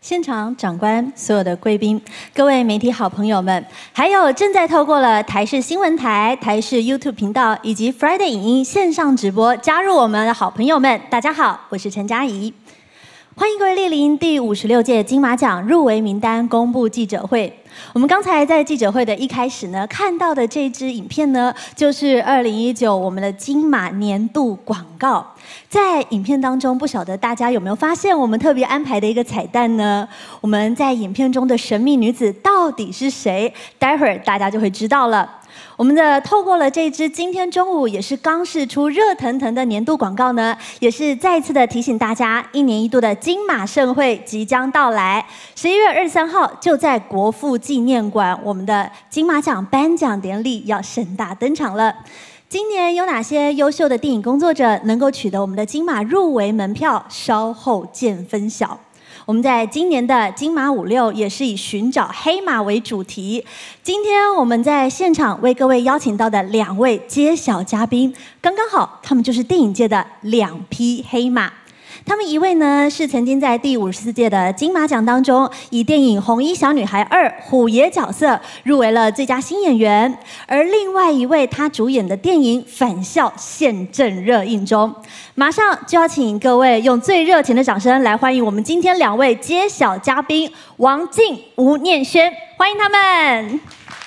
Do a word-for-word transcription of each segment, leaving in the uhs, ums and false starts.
现场长官、所有的贵宾、各位媒体好朋友们，还有正在透过了台视新闻台、台视 YouTube 频道以及 Friday 影音线上直播加入我们的好朋友们，大家好，我是陈佳怡。欢迎各位莅临第五十六届金马奖入围名单公布记者会。我们刚才在记者会的一开始呢，看到的这支影片呢，就是二零一九我们的金马年度广告。在影片当中，不晓得大家有没有发现我们特别安排的一个彩蛋呢？我们在影片中的神秘女子到底是谁？待会儿大家就会知道了。我们的透过了这支今天中午也是刚释出热腾腾的年度广告呢，也是再一次的提醒大家，一年一度的金马盛会即将到来。十一月二十三号就在国父纪念馆，我们的金马奖颁奖典礼要盛大登场了。今年有哪些优秀的电影工作者能够取得我们的金马入围门票？稍后见分晓。我们在今年的金马五六也是以寻找黑马为主题。今天我们在现场为各位邀请到的两位揭晓嘉宾，刚刚好，他们就是电影界的两匹黑马。他们一位呢是曾经在第五十四届的金马奖当中，以电影《红衣小女孩二》虎爷角色入围了最佳新演员，而另外一位他主演的电影《返校》现正热映中。马上就要请各位用最热情的掌声来欢迎我们今天两位揭晓嘉宾王静、吴念轩，欢迎他们。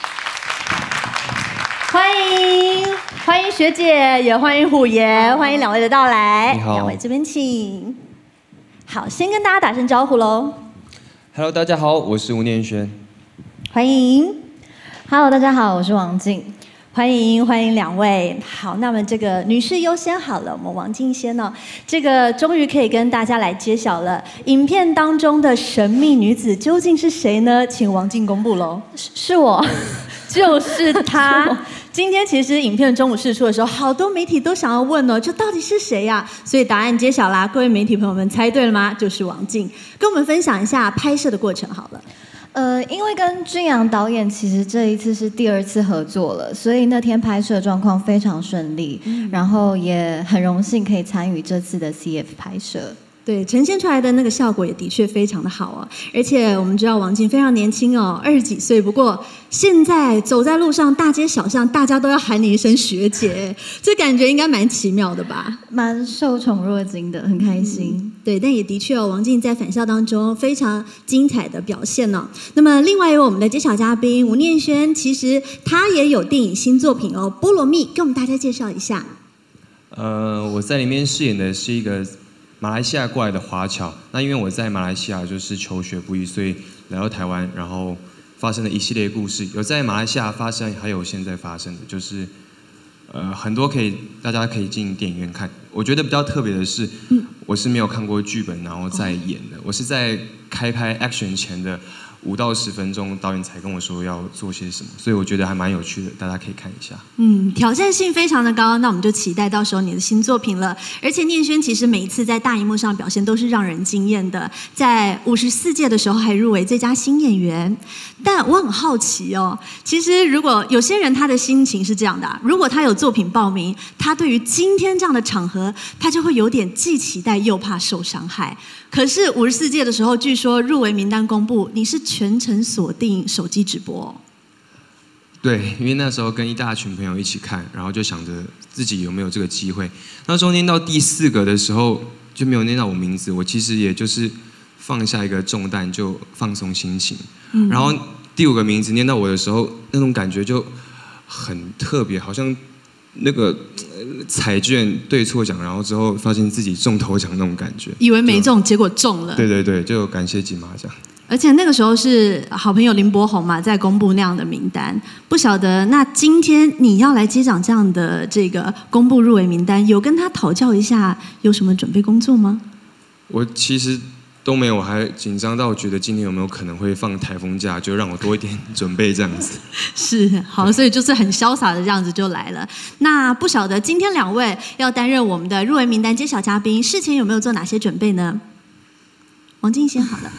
欢迎欢迎学姐，也欢迎虎爷，欢迎两位的到来。 你好， 两位这边请。好，先跟大家打声招呼喽。 Hello， 大家好，我是吴念轩。 欢迎。 Hello， 大家好，我是王静。 欢迎欢迎两位。好，那么这个女士优先好了，我们王静先哦。这个终于可以跟大家来揭晓了，影片当中的神秘女子究竟是谁呢？请王静公布喽。 是是我。 就是他。今天其实影片中午释出的时候，好多媒体都想要问哦，这到底是谁呀？所以答案揭晓啦，各位媒体朋友们猜对了吗？就是王静。跟我们分享一下拍摄的过程好了。 呃，因为跟君阳导演其实这一次是第二次合作了，所以那天拍摄状况非常顺利，嗯、然后也很荣幸可以参与这次的 C F 拍摄。 对，呈现出来的那个效果也的确非常的好哦，而且我们知道王静非常年轻哦，二十几岁，不过现在走在路上，大街小巷，大家都要喊你一声学姐，这感觉应该蛮奇妙的吧？ 蛮受宠若惊的，很开心。 嗯、对，但也的确哦，王静在返校当中非常精彩的表现哦。那么另外有我们的揭晓嘉宾吴念轩，其实他也有电影新作品哦，《菠萝蜜》，跟我们大家介绍一下。 呃，我在里面饰演的是一个马来西亚过来的华侨，那因为我在马来西亚就是求学不易，所以来到台湾，然后发生了一系列故事，有在马来西亚发生，还有现在发生的，就是呃很多可以大家可以进电影院看。我觉得比较特别的是，嗯、我是没有看过剧本然后再演的，我是在开拍 action 前的五到十分钟，导演才跟我说要做些什么，所以我觉得还蛮有趣的，大家可以看一下。 嗯，挑战性非常的高，那我们就期待到时候你的新作品了。而且念轩其实每一次在大荧幕上表现都是让人惊艳的，在五十四届的时候还入围最佳新演员。但我很好奇哦，其实如果有些人他的心情是这样的、啊，如果他有作品报名，他对于今天这样的场合，他就会有点既期待又怕受伤害。可是五十四届的时候，据说入围名单公布，你是全程锁定手机直播、哦。 对，因为那时候跟一大群朋友一起看，然后就想着自己有没有这个机会。那时候念到第四个的时候，就没有念到我名字，我其实也就是放下一个重担，就放松心情。嗯、然后第五个名字念到我的时候，那种感觉就很特别，好像那个彩券对错奖，然后之后发现自己中头奖那种感觉， 以为没中，结果中了。 对对对，就感谢金马奖。 而且那个时候是好朋友林柏宏嘛，在公布那样的名单，不晓得那今天你要来接掌这样的这个公布入围名单，有跟他讨教一下有什么准备工作吗？ 我其实都没有，我还紧张到觉得今天有没有可能会放台风假，就让我多一点准备这样子。 是，好，所以就是很潇洒的这样子就来了。那不晓得今天两位要担任我们的入围名单揭晓嘉宾，事前有没有做哪些准备呢？王静先好了。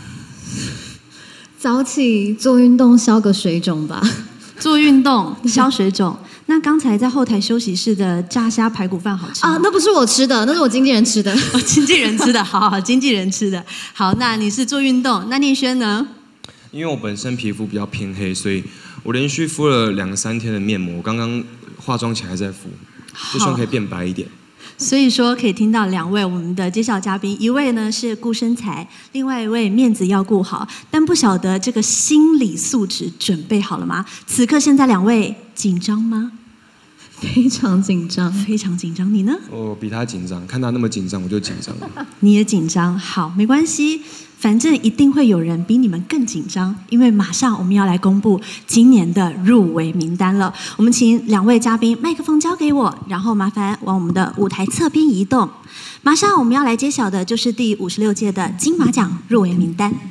早起做运动消个水肿吧。 做运动消水肿， 那刚才在后台休息室的炸虾排骨饭好吃吗？ 啊，那不是我吃的，那是我经纪人吃的。 哦，经纪人吃的，好好好，经纪人吃的。好，那你是做运动，那念轩呢？ 因为我本身皮肤比较偏黑，所以我连续敷了两三天的面膜，刚刚化妆前还在敷，就希望可以变白一点。 所以说可以听到两位我们的介绍嘉宾，一位呢是顾身材，另外一位面子要顾好，但不晓得这个心理素质准备好了吗？此刻现在两位紧张吗？ 非常紧张， 非常紧张。你呢？ 我比他紧张，看他那么紧张，我就紧张了。 你也紧张，好，没关系，反正一定会有人比你们更紧张，因为马上我们要来公布今年的入围名单了。我们请两位嘉宾麦克风交给我，然后麻烦往我们的舞台侧边移动。马上我们要来揭晓的就是第五十六届的金马奖入围名单。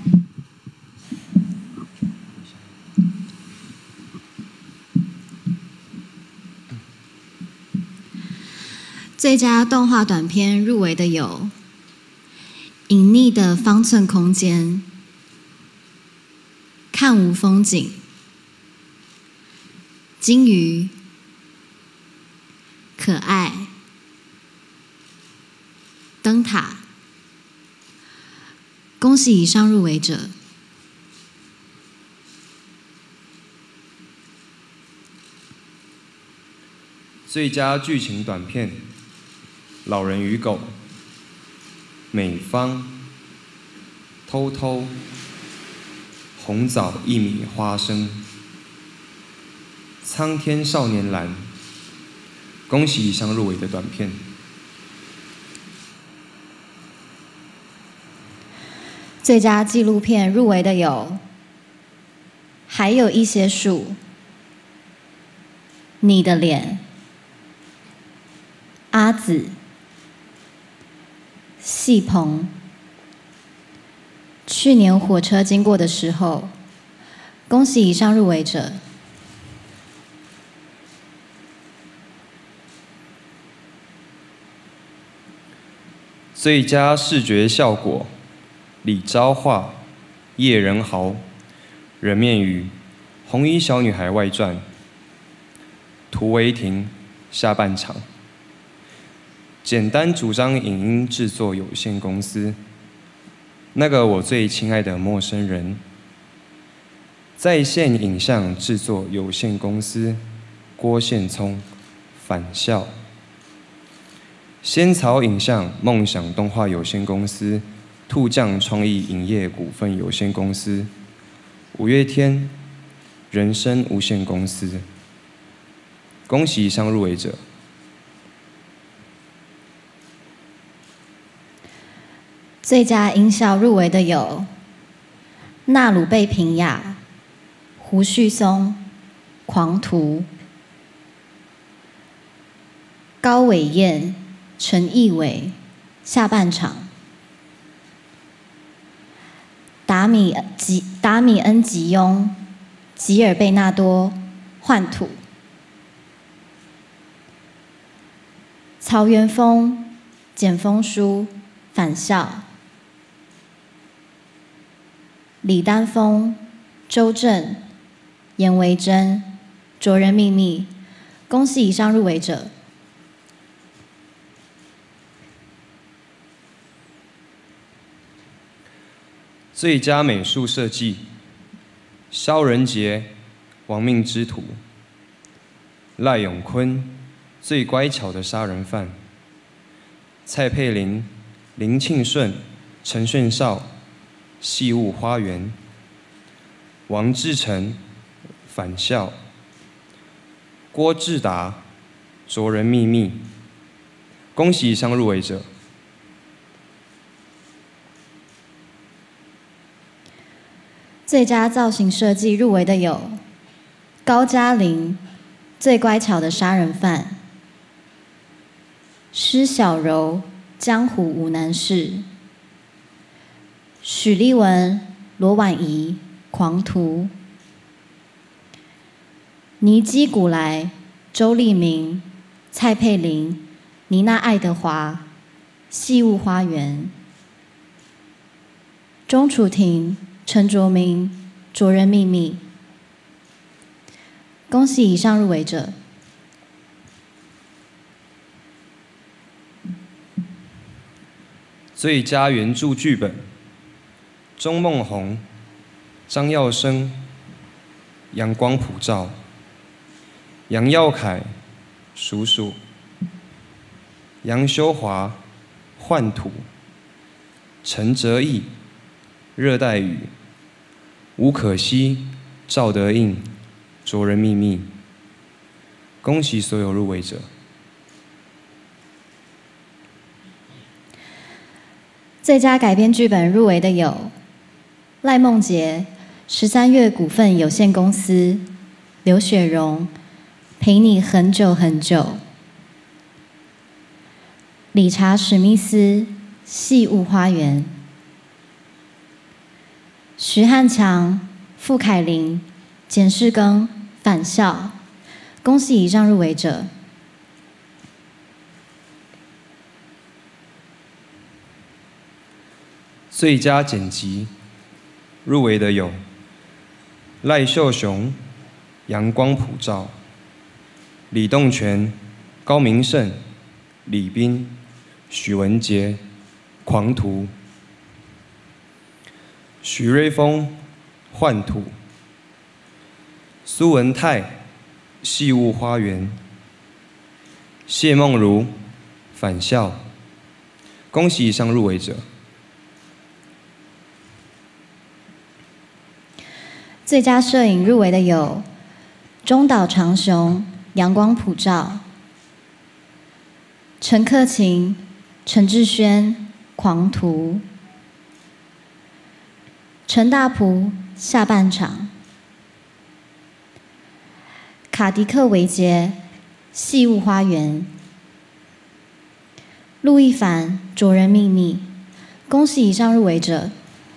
最佳动画短片入围的有《隐匿的方寸空间》、《看无风景》、《金鱼》、《可爱》、《灯塔》。恭喜以上入围者。 最佳剧情短片。老人与狗、美方、偷偷、红枣薏米花生、苍天少年蓝，恭喜以上入围的短片。 最佳纪录片入围的有《还有一些树》、《你的脸》、《阿紫》、戏棚。去年火车经过的时候，恭喜以上入围者。 最佳视觉效果：李昭化、叶仁豪、人面鱼、红衣小女孩外传、涂维婷下半场。简单主张影音制作有限公司，那个我最亲爱的陌生人，在线影像制作有限公司，郭宪聪，返校，仙草影像梦想动画有限公司，兔酱创意影业股份有限公司，五月天，人生无限公司。恭喜以上入围者。 最佳音效入围的有纳鲁贝平雅、胡旭松、狂徒、高伟燕、陈义伟下半场、达米吉达米恩吉翁、吉尔贝纳多幻土、曹元峰、简风书返校、李丹峰、周正、严维珍、卓人秘密，恭喜以上入围者。 最佳美术设计：萧仁杰、亡命之徒、赖永坤、最乖巧的杀人犯、蔡佩玲、林庆顺、陈炫少、细雾花园、王志成、返校、郭志达、卓人秘密。恭喜以上入围者。 最佳造型设计入围的有高嘉玲、最乖巧的杀人犯、施小柔、江湖无难事、许丽文、罗婉仪、狂徒、尼基古莱、周立明、蔡佩玲、妮娜爱德华、细雾花园、钟楚婷、陈卓明、卓人秘密。恭喜以上入围者。 最佳原著剧本：钟孟宏、张耀升、阳光普照、杨耀凯、鼠鼠、杨修华、幻土、陈哲艺、热带雨、吴可希、赵德胤、灼人秘密。恭喜所有入围者。 最佳改编剧本入围的有赖梦杰、十三月股份有限公司、刘雪蓉、陪你很久很久、理查史密斯《细雾花园》、徐汉强、傅凯琳、简世庚、返校。恭喜以上入围者。 最佳剪辑入围的有赖秀雄、阳光普照、李栋全、高明胜、李斌、许文杰、狂徒、许瑞峰、幻土、苏文泰、细雾花园、谢梦如、返校。恭喜以上入围者。 最佳摄影入围的有中岛长雄、阳光普照、陈克勤、陈志轩、狂徒、陈大璞、下半场、卡迪克维杰、细雾花园、陆亦凡、灼人秘密。恭喜以上入围者。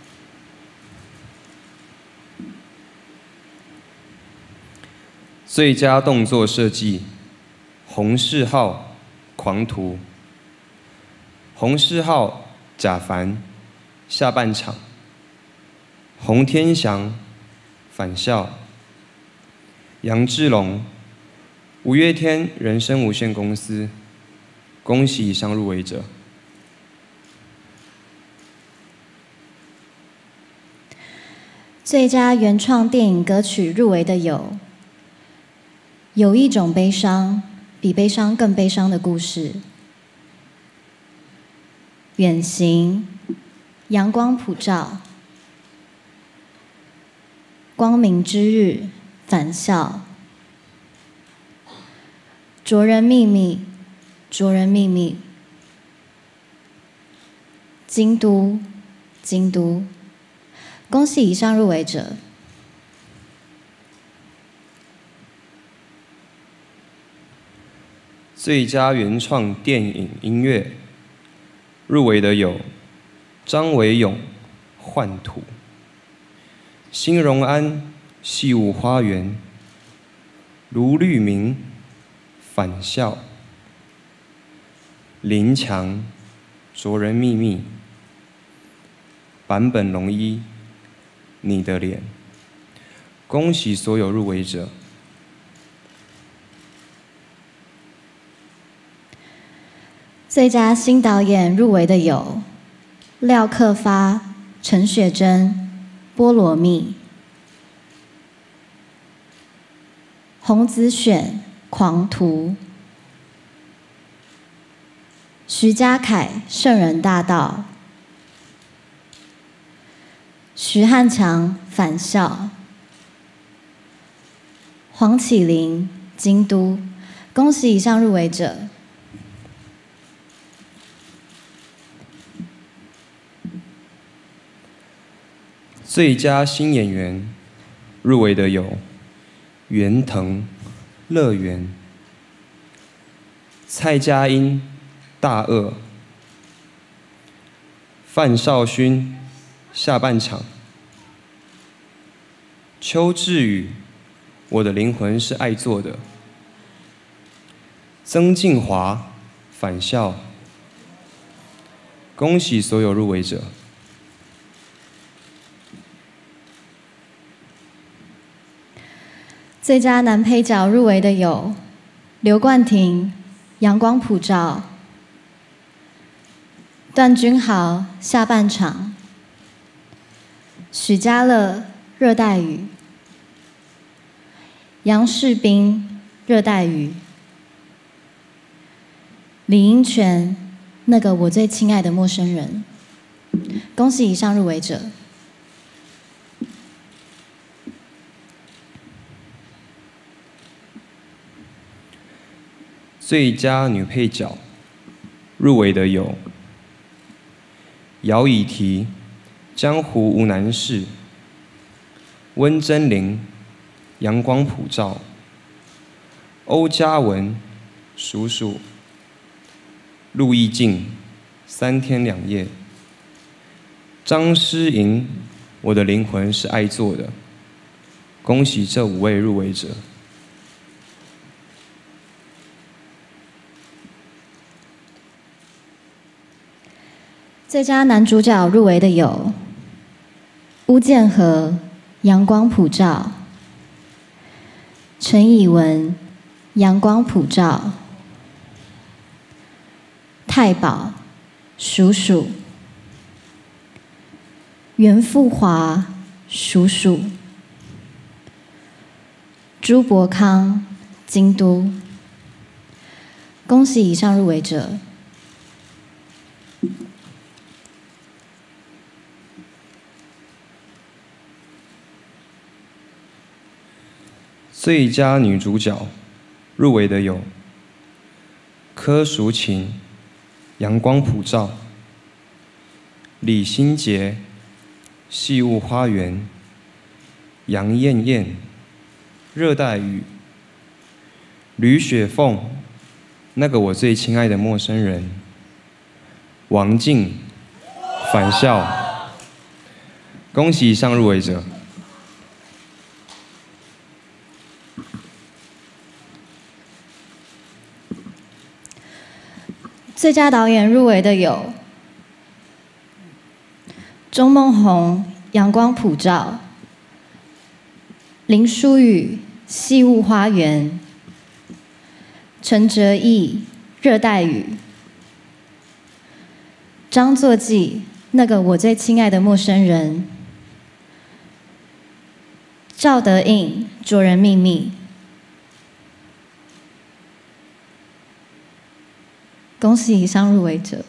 最佳动作设计：洪世浩、狂徒、洪世浩、贾凡、下半场、洪天祥、返校、杨志龙、五月天人生无限公司。恭喜以上入围者。 最佳原创电影歌曲入围的有有一种悲伤，比悲伤更悲伤的故事、远行、阳光普照、光明之日、返校、灼人秘密、灼人秘密、京都、京都。恭喜以上入围者。 最佳原创电影音乐入围的有张维勇、幻土、辛荣安、细雾花园、卢律明、返校、林强、灼人秘密、坂本龙一、你的脸。恭喜所有入围者。 最佳新导演入围的有廖克发、陈雪贞、菠萝蜜、洪子选、狂徒、徐嘉凯、圣人大道、徐汉强、返校、黄启麟、京都。恭喜以上入围者。 最佳新演员入围的有袁腾、乐园、蔡佳音、大鳄、范少勋、下半场、邱志宇、我的灵魂是爱做的、曾敬华、返校。恭喜所有入围者。 最佳男配角入围的有刘冠廷、阳光普照、 段君豪下半场，许家乐热带雨，杨世斌热带雨，李英权那个我最亲爱的陌生人。恭喜以上入围者。 最佳女配角入围的有姚以缇《江湖无难事》，温真菱《阳光普照》，欧嘉文《数数》，陆毅静《三天两夜》，张诗莹《我的灵魂是爱做的》。恭喜这五位入围者。 最佳男主角入围的有巫建和《阳光普照》，陈以文《阳光普照》，太保数数，袁富华数数，朱伯康京都。恭喜以上入围者。 最佳女主角入围的有柯淑勤《阳光普照》，李心洁《细雾花园》，杨艳艳《热带雨》，吕雪凤《那个我最亲爱的陌生人》，王静《返校》。恭喜以上入围者。 最佳导演入围的有钟孟宏《阳光普照》，林书宇《细雾花园》，陈哲艺《热带雨》，张作骥《那个我最亲爱的陌生人》，赵德胤《灼人秘密》。恭喜以上入围者。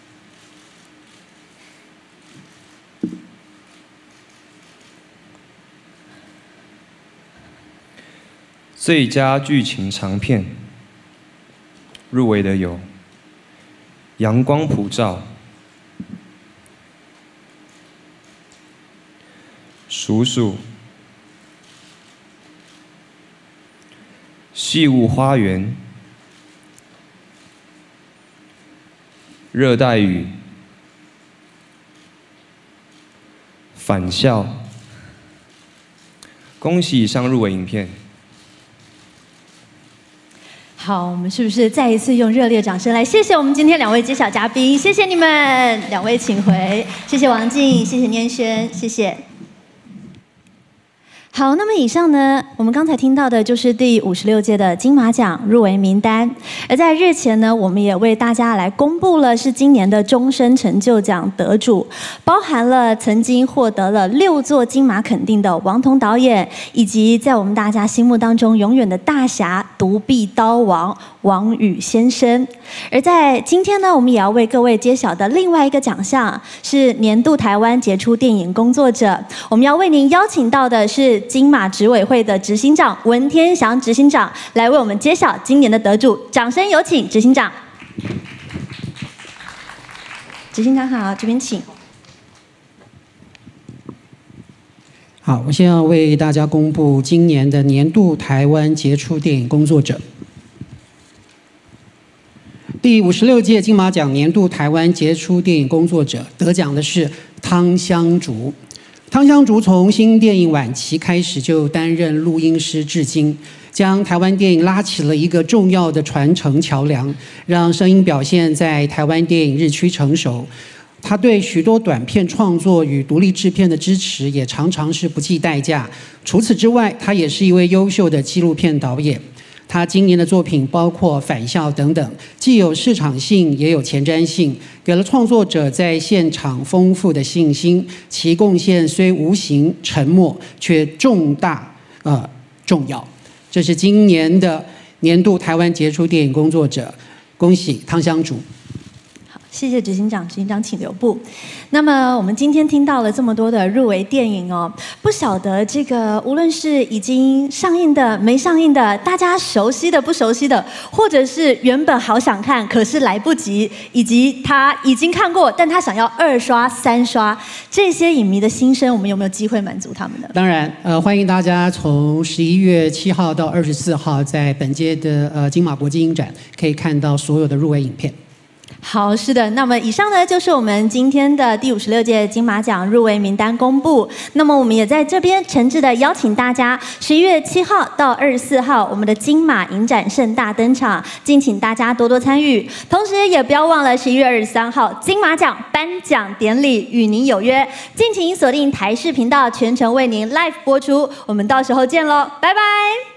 最佳剧情长片入围的有《阳光普照》、数数、细雾花园、热带雨、返校。恭喜以上入围影片。 好，我们是不是再一次用热烈掌声来谢谢我们今天两位揭晓嘉宾？谢谢你们，两位请回。谢谢王静，谢谢念轩，谢谢。好，那么以上呢，我们刚才听到的就是第五十六届的金马奖入围名单。而在日前呢，我们也为大家来公布了是今年的终身成就奖得主，包含了曾经获得了六座金马肯定的王童导演，以及在我们大家心目当中永远的大侠独臂刀王王羽先生。而在今天呢，我们也要为各位揭晓的另外一个奖项是年度台湾杰出电影工作者。我们要为您邀请到的是金马执委会的执行长文天祥执行长来为我们揭晓今年的得主，掌声有请执行长。执行长好，这边请。 好，我现在为大家公布今年的年度台湾杰出电影工作者。第五十六届金马奖年度台湾杰出电影工作者得奖的是汤香竹。汤香竹从新电影晚期开始就担任录音师，至今将台湾电影拉起了一个重要的传承桥梁，让声音表现在台湾电影日趋成熟。他对许多短片创作与独立制片的支持也常常是不计代价。除此之外，他也是一位优秀的纪录片导演。 他今年的作品包括《返校》等等，既有市场性，也有前瞻性，给了创作者在现场丰富的信心。其贡献虽无形、沉默，却重大呃重要。这是今年的年度台湾杰出电影工作者，恭喜汤香竹。 谢谢执行长，执行长请留步。那么我们今天听到了这么多的入围电影哦，不晓得这个无论是已经上映的、没上映的，大家熟悉的、不熟悉的，或者是原本好想看可是来不及，以及他已经看过但他想要二刷、三刷，这些影迷的心声，我们有没有机会满足他们呢？ 当然，呃，欢迎大家从十一月七号到二十四号，在本届的呃金马国际影展可以看到所有的入围影片。 好，是的。那么以上呢，就是我们今天的第五十六届金马奖入围名单公布。那么我们也在这边诚挚的邀请大家，十一月七号到二十四号，我们的金马影展盛大登场，敬请大家多多参与。同时也不要忘了十一月二十三号金马奖颁奖典礼与您有约，敬请锁定台视频道，全程为您 live 播出。我们到时候见喽，拜拜。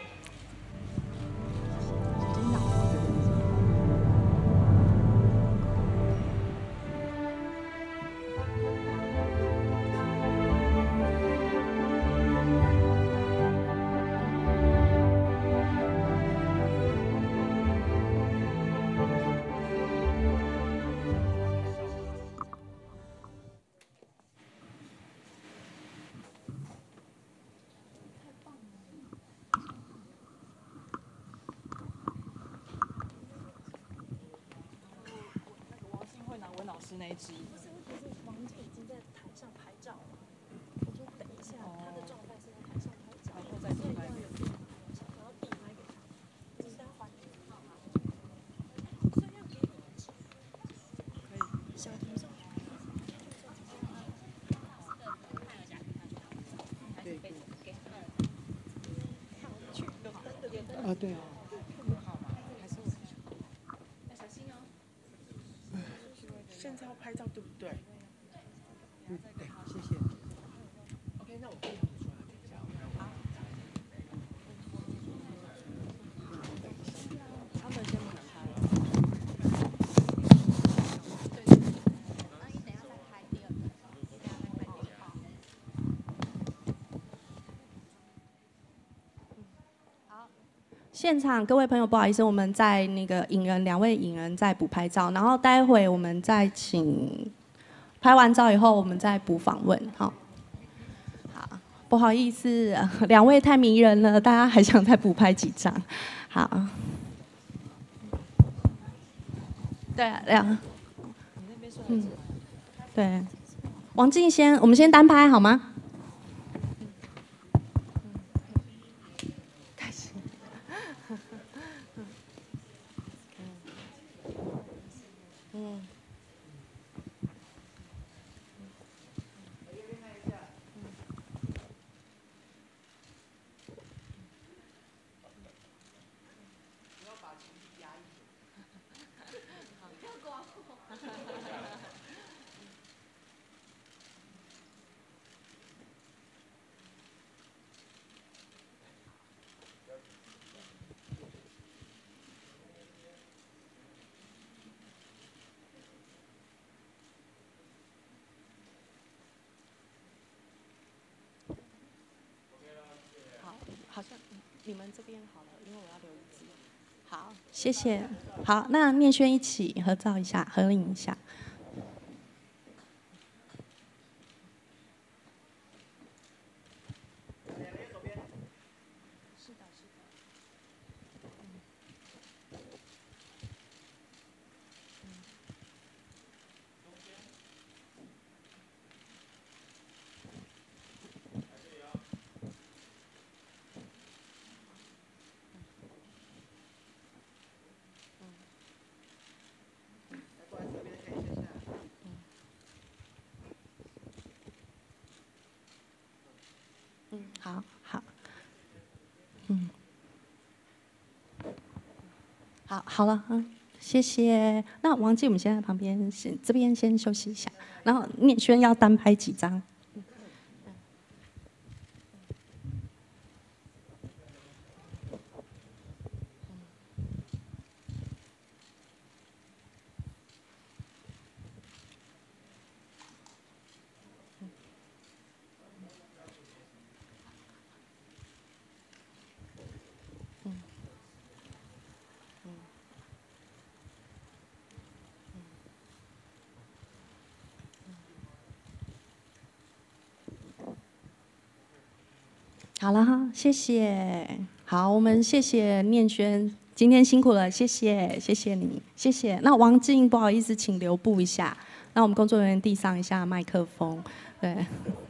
那一支。不是，可是王静已经在台上拍照了。我说等一下，他的状态是在台上拍照，然后再自拍给他，然后递麦给他，只是要还给他吗？所以要给你可以小图上去。对，给啊，对啊。 现在要拍照对不对？ 嗯，对，谢谢。 OK， 那我可以出来等一下。好。他们先不能拍。对。那你等一下再拍第二个，等一下再拍第二个。好。现场各位朋友，不好意思，我们在那个影人两位影人在补拍照，然后待会我们再请拍完照以后，我们再补访问，好。好，不好意思，两位太迷人了，大家还想再补拍几张，好。对啊，两，嗯，对，王静先，我们先单拍好吗？嗯，好像你们这边好了，因为我要留一支。好，谢谢。好，那念轩一起合照一下，合影一下。是的，是的。嗯，好好，嗯，好，好了，嗯，谢谢。那王静，我们先在旁边先这边先休息一下，然后念轩要单拍几张。 好了哈，谢谢。好，我们谢谢念轩，今天辛苦了，谢谢，谢谢你，谢谢。那王静，不好意思，请留步一下。那我们工作人员递上一下麦克风，对。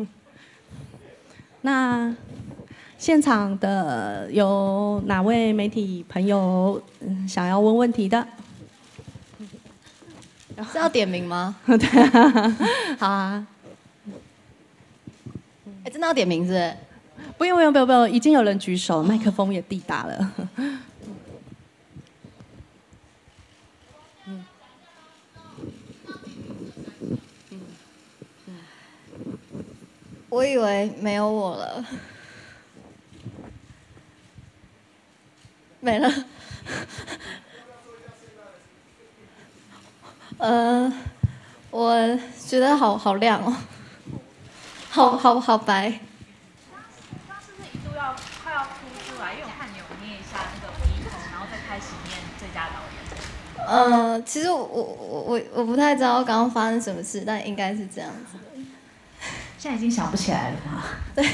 那现场的有哪位媒体朋友想要问问题的？ 是要点名吗？ 对啊，好啊。 哎，真的要点名字？ 不用不用不用不用，已经有人举手，麦克风也递达了。嗯我以为没有我了，没了。呃，我觉得好好亮哦，好好好白。 刚是不是一度要快要哭出来？因为我看你有念一下那个鼻头，然后再开始念最佳导演。 呃，其实我我我我不太知道刚刚发生什么事，但应该是这样子。 现在已经想不起来了吗？ 对。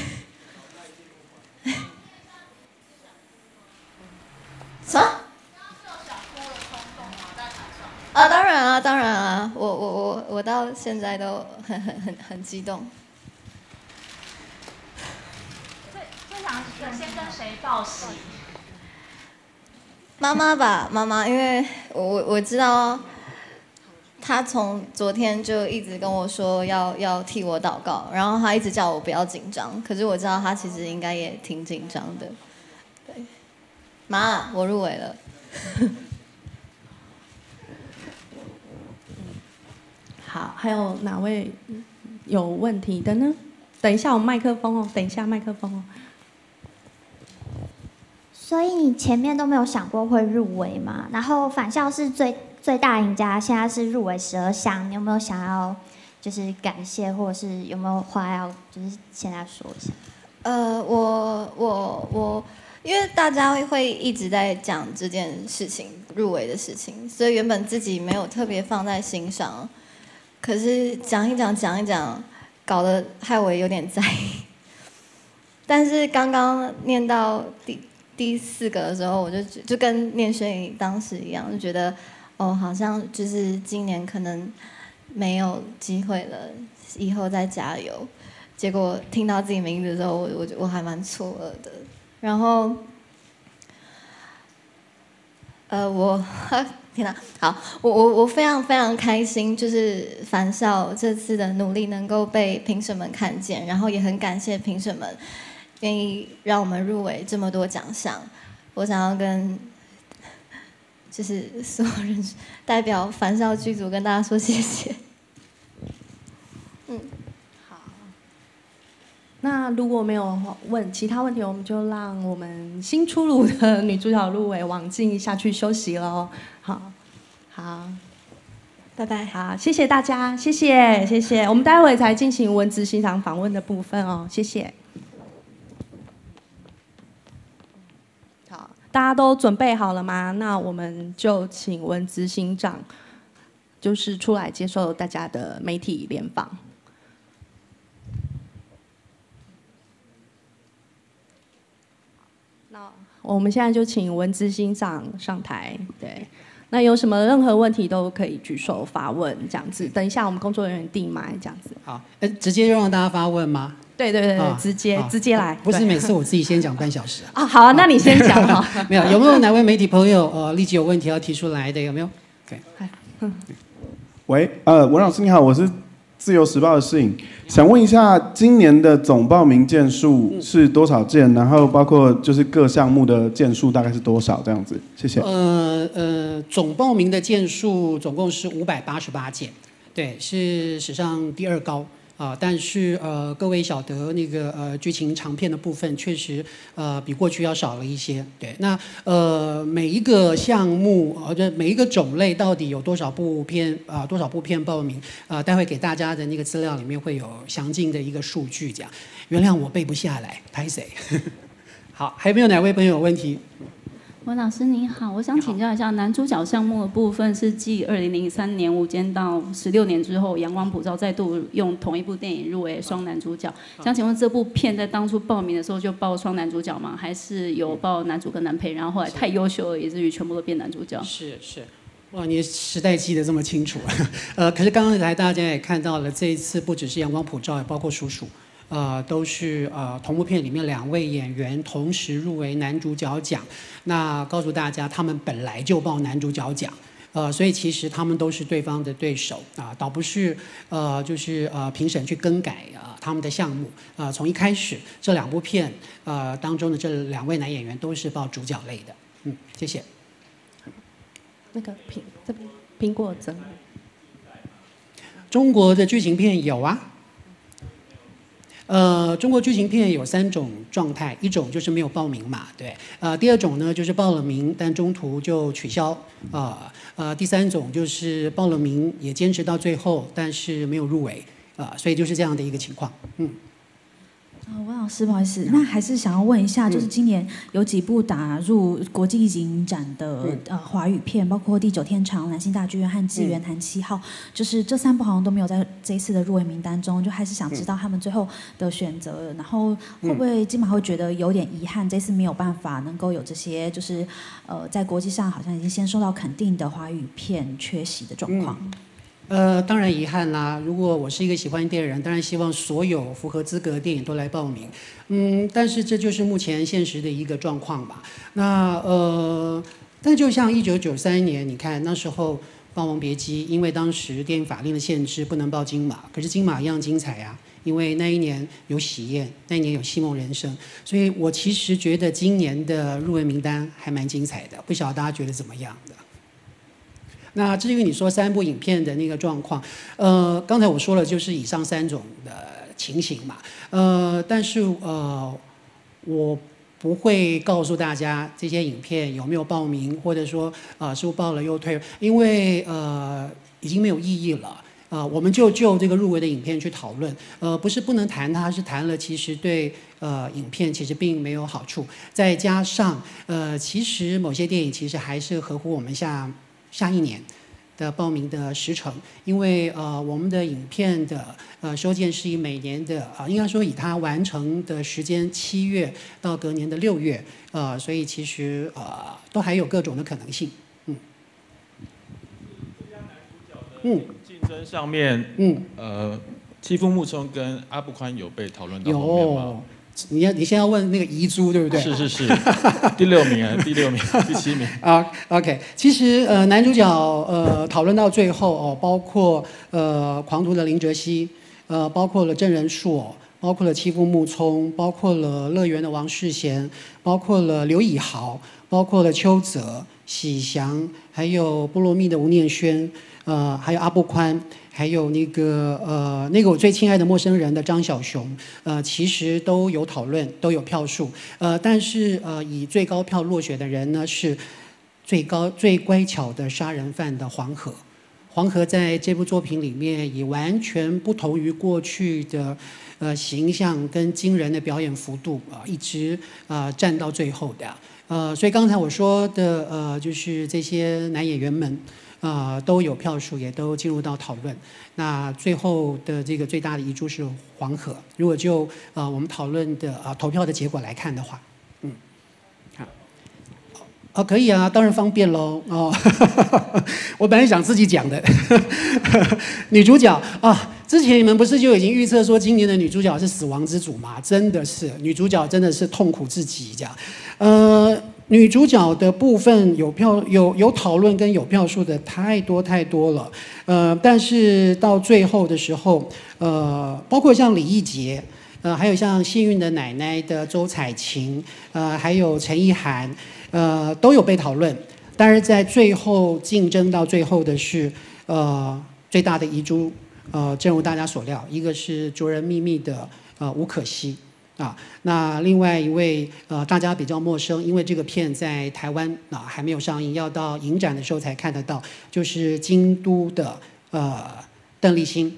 什么？啊，当然啊，当然啊，我我我我到现在都很很很很激动。 最最想先跟谁报喜？ 妈妈吧，妈妈，因为我我我知道。他从昨天就一直跟我说要要替我祷告，然后他一直叫我不要紧张，可是我知道他其实应该也挺紧张的。对，妈，我入围了。 好，还有哪位有问题的呢？等一下，我麦克风哦，等一下麦克风哦。 所以你前面都没有想过会入围吗？然后返校是最最大赢家，现在是入围十二项，你有没有想要就是感谢，或者是有没有话要就是现在说一下？ 呃，我我我，因为大家会一直在讲这件事情，入围的事情，所以原本自己没有特别放在心上，可是讲一讲讲一讲，搞得害我有点在意。但是刚刚念到第第四个的时候，我就就跟念轩当时一样，就觉得哦，好像就是今年可能没有机会了，以后再加油。结果听到自己名字的时候，我我我还蛮错愕的。然后，呃，我天哪，好，我我我非常非常开心，就是返校这次的努力能够被评审们看见，然后也很感谢评审们愿意让我们入围这么多奖项。我想要跟就是所有人代表返校剧组跟大家说谢谢。嗯。 那如果没有问其他问题，我们就让我们新出炉的女主角入围王静下去休息喽。好，好， 拜拜。 好，谢谢大家，谢谢，谢谢。我们待会才进行文字欣赏访问的部分哦，谢谢。好，大家都准备好了吗？那我们就请文执行长，就是出来接受大家的媒体联访。那我们现在就请文执行长上台，对。那有什么任何问题都可以举手发问，这样子。等一下我们工作人员递麦，这样子。 好，呃，直接就让大家发问吗？ 对对对， 啊、 直接、 啊、 直接来。 不是每次我自己先讲半小时啊。啊，好啊，那你先讲哈。 没有，有没有哪位媒体朋友呃立即有问题要提出来的？有没有 ？OK。 喂，呃，文老师你好，我是自由时报的世颖，想问一下，今年的总报名件数是多少件？然后包括就是各项目的件数大概是多少？这样子，谢谢。 呃呃，总报名的件数总共是五百八十八件，对，是史上第二高。啊，但是呃，各位晓得那个呃剧情长片的部分确实呃比过去要少了一些。对，那呃每一个项目呃这每一个种类到底有多少部片啊、呃、多少部片报名啊、呃？待会给大家的那个资料里面会有详尽的一个数据讲。原谅我背不下来，拍谁？好，还有没有哪位朋友有问题？ 文老师你好，我想请教一下，男主角项目的部分是继二零零三年《无间道》十六年之后，阳光普照再度用同一部电影入围双男主角。想请问这部片在当初报名的时候就报双男主角吗？还是有报男主跟男配，然后后来太优秀了，以至于全部都变男主角？ 是是。哇，你时代记得这么清楚，呃，可是刚刚才大家也看到了，这一次不只是阳光普照，也包括叔叔。呃，都是呃同部片里面两位演员同时入围男主角奖。那告诉大家，他们本来就报男主角奖，呃，所以其实他们都是对方的对手啊、呃，倒不是呃就是呃评审去更改啊、呃、他们的项目啊、呃，从一开始这两部片呃当中的这两位男演员都是报主角类的。嗯，谢谢。 那个苹这边苹果针， 中国的剧情片有啊。呃，中国剧情片有三种状态，一种就是没有报名嘛，对，呃，第二种呢就是报了名，但中途就取消，啊、呃，呃，第三种就是报了名也坚持到最后，但是没有入围，啊、呃，所以就是这样的一个情况，嗯。 呃，文老师，不好意思，那还是想要问一下，就是今年有几部打入国际影展的、嗯、呃华语片，包括《地久天长》、《南星大剧院》和《纪元潭七号》，就是这三部好像都没有在这一次的入围名单中，就还是想知道他们最后的选择，然后会不会金马会觉得有点遗憾，这次没有办法能够有这些就是呃在国际上好像已经先受到肯定的华语片缺席的状况？嗯呃，当然遗憾啦。如果我是一个喜欢电影人，当然希望所有符合资格的电影都来报名。嗯，但是这就是目前现实的一个状况吧。那呃，但就像一九九三年，你看那时候《霸王别姬》，因为当时电影法令的限制不能报金马，可是金马一样精彩啊。因为那一年有喜宴，那一年有戏梦人生，所以我其实觉得今年的入围名单还蛮精彩的，不晓得大家觉得怎么样的？那至于你说三部影片的那个状况，呃，刚才我说了，就是以上三种的情形嘛，呃，但是呃，我不会告诉大家这些影片有没有报名，或者说呃是不是报了又退，因为呃已经没有意义了。呃，我们就就这个入围的影片去讨论，呃，不是不能谈它，是谈了其实对呃影片其实并没有好处，再加上呃，其实某些电影其实还是合乎我们下。下一年的报名的时程，因为呃我们的影片的呃收件是以每年的啊、呃，应该说以它完成的时间七月到隔年的六月，呃，所以其实呃都还有各种的可能性，嗯。 嗯，竞争上面，嗯，呃，欺负木聪跟阿布宽有被讨论到后面吗？ 你要你现在要问那个遗珠对不对？ 是是是，第六名啊，第六名，第七名啊。OK， 其实呃男主角呃讨论到最后哦，包括呃狂徒的林哲熹，呃包括了郑仁硕，包括了欺负木聪，包括了乐园的王世贤，包括了刘以豪，包括了邱泽、喜祥，还有菠萝蜜的吴念轩，呃还有阿布宽。还有那个呃，那个我最亲爱的陌生人的张小雄，呃，其实都有讨论，都有票数，呃，但是呃，以最高票落选的人呢是最高最乖巧的杀人犯的黄河。黄河在这部作品里面以完全不同于过去的呃形象跟惊人的表演幅度啊、呃，一直啊、呃、站到最后的。呃，所以刚才我说的呃，就是这些男演员们。啊、呃，都有票数，也都进入到讨论。那最后的这个最大的遗珠是黄河。如果就呃我们讨论的啊、呃、投票的结果来看的话，嗯，好，哦可以啊，当然方便喽哦。我本来想自己讲的，女主角啊，之前你们不是就已经预测说今年的女主角是死亡之组吗？真的是，女主角真的是痛苦至极这样，呃。女主角的部分有票有有讨论跟有票数的太多太多了，呃，但是到最后的时候，呃，包括像李易杰，呃，还有像幸运的奶奶的周采芹，呃，还有陈意涵，呃，都有被讨论。但是在最后竞争到最后的是，呃，最大的遗珠，呃，正如大家所料，一个是《灼人秘密》的呃吴可熙。啊，那另外一位呃，大家比较陌生，因为这个片在台湾啊还没有上映，要到影展的时候才看得到，就是京都的呃邓丽欣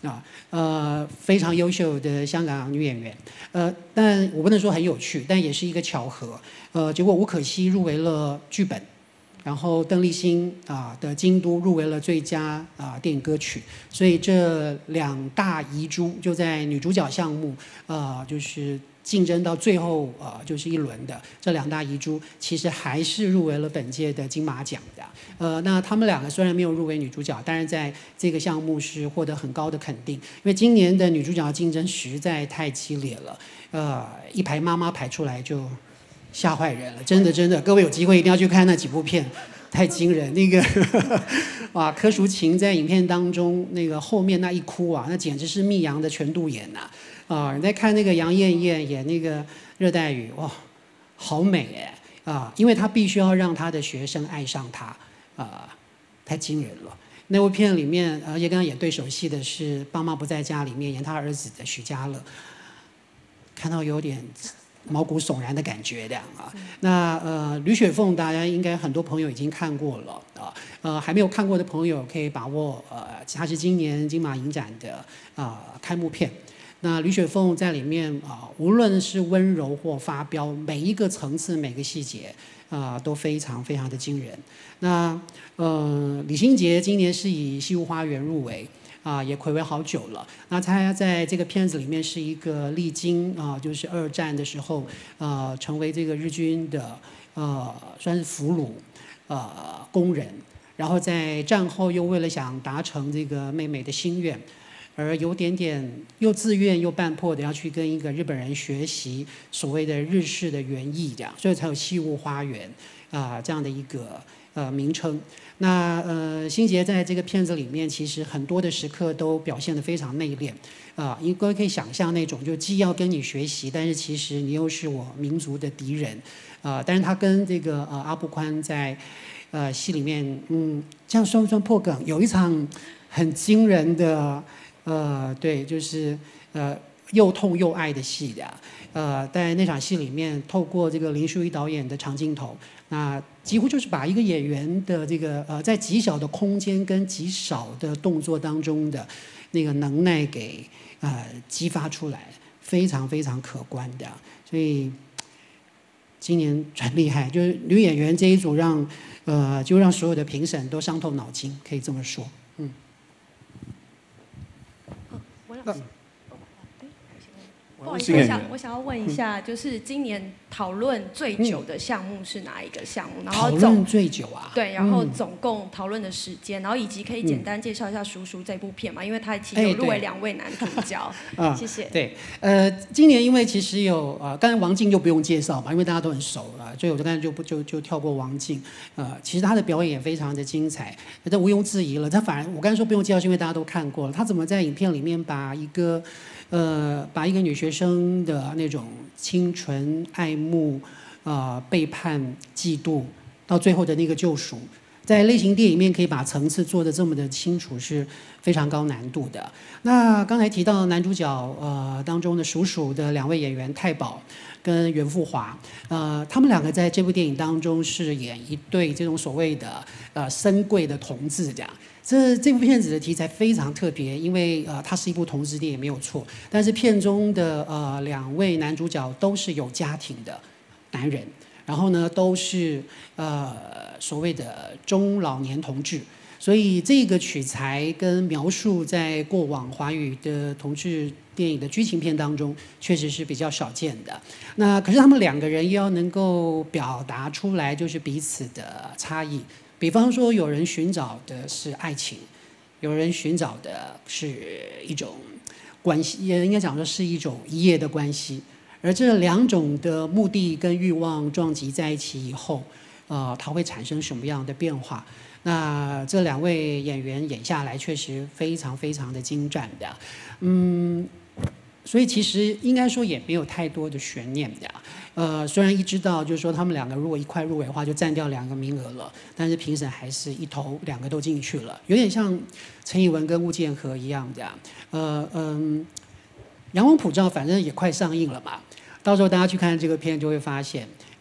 啊，呃，非常优秀的香港女演员，呃，但我不能说很有趣，但也是一个巧合，呃，结果吴可希入围了剧本。然后邓丽欣啊的《京都》入围了最佳啊电影歌曲，所以这两大遗珠就在女主角项目，呃，就是竞争到最后呃就是一轮的这两大遗珠，其实还是入围了本届的金马奖的。呃，那他们两个虽然没有入围女主角，但是在这个项目是获得很高的肯定，因为今年的女主角竞争实在太激烈了，呃，一排妈妈排出来就。吓坏人了，真的真的，各位有机会一定要去看那几部片，太惊人。那个哇，柯淑勤在影片当中那个后面那一哭啊，那简直是密阳的全度演呐！啊，你在看那个杨艳艳演那个热带雨，哇，好美哎啊！因为她必须要让她的学生爱上她啊，太惊人了。那部片里面，而且刚刚演对手戏的是《爸妈不在家》里面演他儿子的许家乐，看到有点。毛骨悚然的感觉，这样啊。那呃，吕雪凤大家应该很多朋友已经看过了啊。呃，还没有看过的朋友可以把握呃，它是今年金马影展的啊、呃、开幕片。那吕雪凤在里面啊、呃，无论是温柔或发飙，每一个层次、每个细节啊、呃，都非常非常的惊人。那呃，李心洁今年是以《西湖花园》入围。啊，也睽违好久了。那他在这个片子里面是一个历经啊，就是二战的时候，呃，成为这个日军的呃，算是俘虏，呃，工人。然后在战后又为了想达成这个妹妹的心愿，而有点点又自愿又半迫的要去跟一个日本人学习所谓的日式的园艺，这样，所以才有西湖花园啊、呃、这样的一个呃名称。那呃，心洁在这个片子里面，其实很多的时刻都表现得非常内敛，啊、呃，因为可以想象那种，就既要跟你学习，但是其实你又是我民族的敌人，啊、呃，但是他跟这个呃阿布宽在呃戏里面，嗯，这样算不算破梗？有一场很惊人的，呃，对，就是呃又痛又爱的戏的，呃，在那场戏里面，透过这个林书一导演的长镜头。那几乎就是把一个演员的这个呃，在极小的空间跟极少的动作当中的那个能耐给呃激发出来，非常非常可观的。所以今年很厉害，就是女演员这一组让呃就让所有的评审都伤透脑筋，可以这么说。嗯。 我不好意思，我想我想要问一下，就是今年讨论最久的项目是哪一个项目？然后讨论最久啊？ 对，然后总共讨论的时间，然后以及可以简单介绍一下《叔叔》这部片嘛？因为它其实有入围两位男主角。啊，谢谢。 对，呃，今年因为其实有呃，刚才王静就不用介绍嘛，因为大家都很熟啊，所以我就刚才就不就就跳过王静。呃，其实他的表演也非常的精彩，这毋庸置疑了。他反而我刚才说不用介绍，是因为大家都看过了。他怎么在影片里面把一个呃，把一个女学生的那种清纯、爱慕、呃背叛、嫉妒，到最后的那个救赎，在类型电影里面可以把层次做得这么的清楚，是非常高难度的。那刚才提到男主角呃当中的属属的两位演员太保跟袁富华，呃，他们两个在这部电影当中饰演一对这种所谓的呃深贵的同志这样。这这部片子的题材非常特别，因为呃它是一部同志电影没有错，但是片中的呃两位男主角都是有家庭的男人，然后呢都是呃所谓的中老年同志，所以这个取材跟描述在过往华语的同志电影的剧情片当中确实是比较少见的。那可是他们两个人又要能够表达出来就是彼此的差异。比方说，有人寻找的是爱情，有人寻找的是一种关系，也应该讲说是一种一夜的关系。而这两种的目的跟欲望撞击在一起以后，呃，它会产生什么样的变化？那这两位演员演下来确实非常非常的精湛的，嗯。所以其实应该说也没有太多的悬念的，呃，虽然一知道就是说他们两个如果一块入围的话，就占掉两个名额了，但是评审还是一投两个都进去了，有点像陈以文跟巫建和一样的，呃嗯，阳光普照反正也快上映了嘛，到时候大家去看这个片就会发现，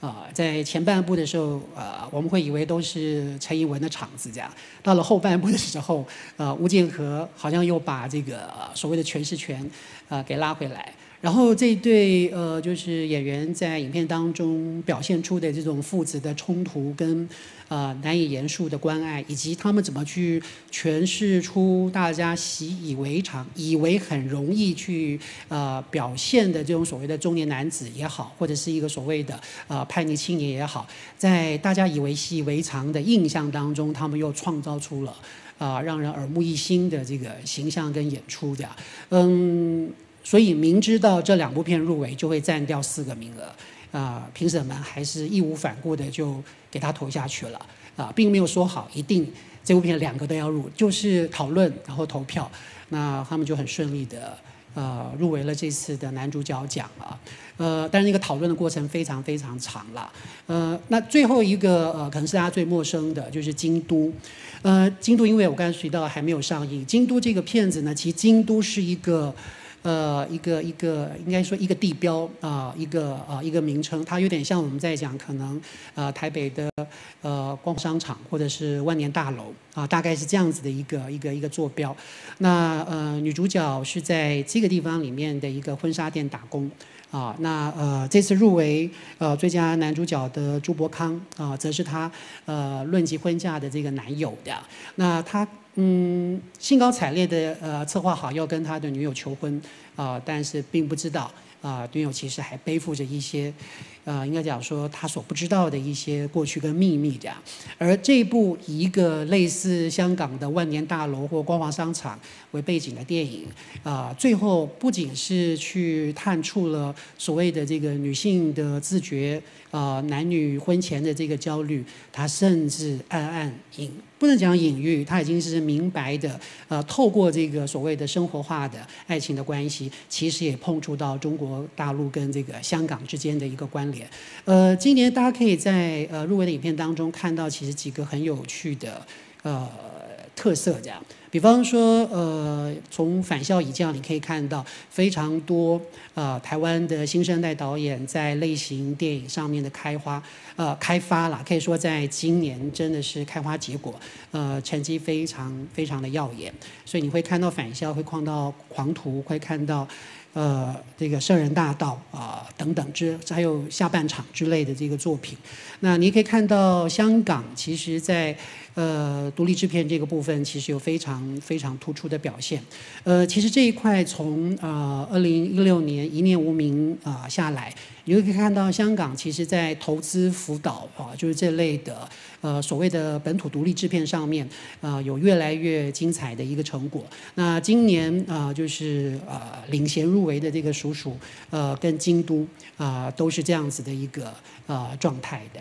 啊、在前半部的时候，呃，我们会以为都是陈怡文的场子这样，到了后半部的时候，呃，吴建和好像又把这个、呃、所谓的诠释权，呃，给拉回来。然后这对呃，就是演员在影片当中表现出的这种父子的冲突跟呃难以言述的关爱，以及他们怎么去诠释出大家习以为常、以为很容易去呃表现的这种所谓的中年男子也好，或者是一个所谓的呃叛逆青年也好，在大家以为习以为常的印象当中，他们又创造出了啊、呃、让人耳目一新的这个形象跟演出的，嗯。所以明知道这两部片入围就会占掉四个名额，啊、呃，评审们还是义无反顾的就给他投下去了，啊、呃，并没有说好一定这部片两个都要入，就是讨论然后投票，那他们就很顺利的呃入围了这次的男主角奖啊，呃，但是那个讨论的过程非常非常长了，呃，那最后一个呃可能是大家最陌生的就是京都，呃，京都因为我刚才提到还没有上映，京都这个片子呢，其实京都是一个。呃，一个一个应该说一个地标啊、呃，一个啊、呃、一个名称，它有点像我们在讲可能呃台北的呃光商场或者是万年大楼啊、呃，大概是这样子的一个一个一个坐标。那呃女主角是在这个地方里面的一个婚纱店打工。啊，那呃，这次入围呃最佳男主角的朱柏康啊，则是他呃论及婚嫁的这个男友的。那他嗯兴高采烈的呃策划好要跟他的女友求婚啊，但是并不知道啊，女友其实还背负着一些呃应该讲说他所不知道的一些过去跟秘密的。而这部以一个类似香港的万年大楼或光华商场为背景的电影啊、呃，最后不仅是去探触了所谓的这个女性的自觉啊、呃，男女婚前的这个焦虑，它甚至暗暗隐不能讲隐喻，它已经是明白的呃，透过这个所谓的生活化的爱情的关系，其实也碰触到中国大陆跟这个香港之间的一个关联。呃，今年大家可以在呃入围的影片当中看到，其实几个很有趣的呃特色这样。比方说，呃，从《返校以降》你可以看到非常多呃台湾的新生代导演在类型电影上面的开花，呃开发啦，可以说在今年真的是开花结果，呃成绩非常非常的耀眼。所以你会看到《返校》，会看到《狂徒》，会看到呃这个《圣人大道》啊、呃、等等之，还有下半场之类的这个作品。那你可以看到香港其实在呃独立制片这个部分其实有非常非常突出的表现。呃，其实这一块从呃二零一六年一念无名啊、呃、下来，你会可以看到香港其实在投资辅导啊、呃，就是这类的呃所谓的本土独立制片上面啊、呃、有越来越精彩的一个成果。那今年啊、呃、就是呃领衔入围的这个属属呃跟京都啊、呃、都是这样子的一个呃状态的。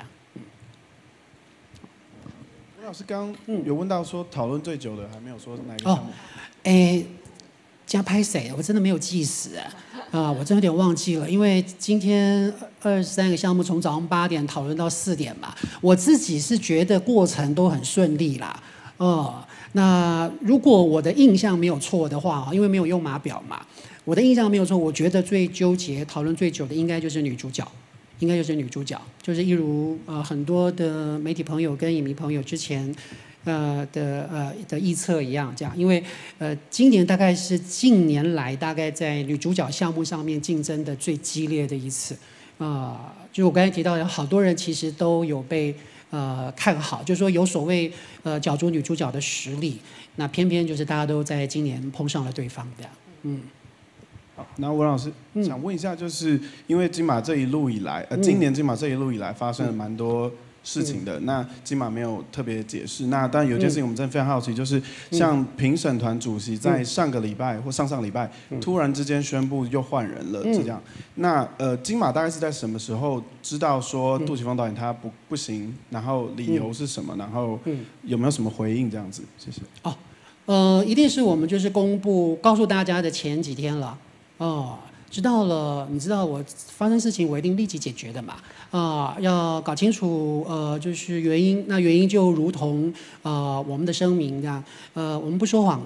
老师刚刚有问到说讨论最久的，还没有说哪个项目？ 哎、哦，加拍谁？我真的没有记死啊、呃！我真的有点忘记了，因为今天二十三个项目从早上八点讨论到四点嘛。我自己是觉得过程都很顺利啦，呃，那如果我的印象没有错的话，因为没有用码表嘛，我的印象没有错，我觉得最纠结、讨论最久的应该就是女主角。应该就是女主角，就是一如呃很多的媒体朋友跟影迷朋友之前呃的呃的臆测一样，这样，因为呃今年大概是近年来大概在女主角项目上面竞争的最激烈的一次，啊、呃，就我刚才提到，有好多人其实都有被呃看好，就是说有所谓呃角逐女主角的实力，那偏偏就是大家都在今年碰上了对方这样，嗯。 好，那文老师、嗯、想问一下，就是因为金马这一路以来，呃，今年金马这一路以来发生了蛮多事情的，嗯、那金马没有特别解释。那当然有件事情我们真的非常好奇，就是像评审团主席在上个礼拜或上上礼拜、嗯、突然之间宣布又换人了，这样。嗯、那呃，金马大概是在什么时候知道说杜琪峰导演他不不行，然后理由是什么？然后有没有什么回应这样子？谢谢。 哦，呃，一定是我们就是公布告诉大家的前几天了。哦，知道了，你知道我发生事情，我一定立即解决的嘛。啊、呃，要搞清楚呃，就是原因。那原因就如同呃我们的声明这样，呃，我们不说谎的。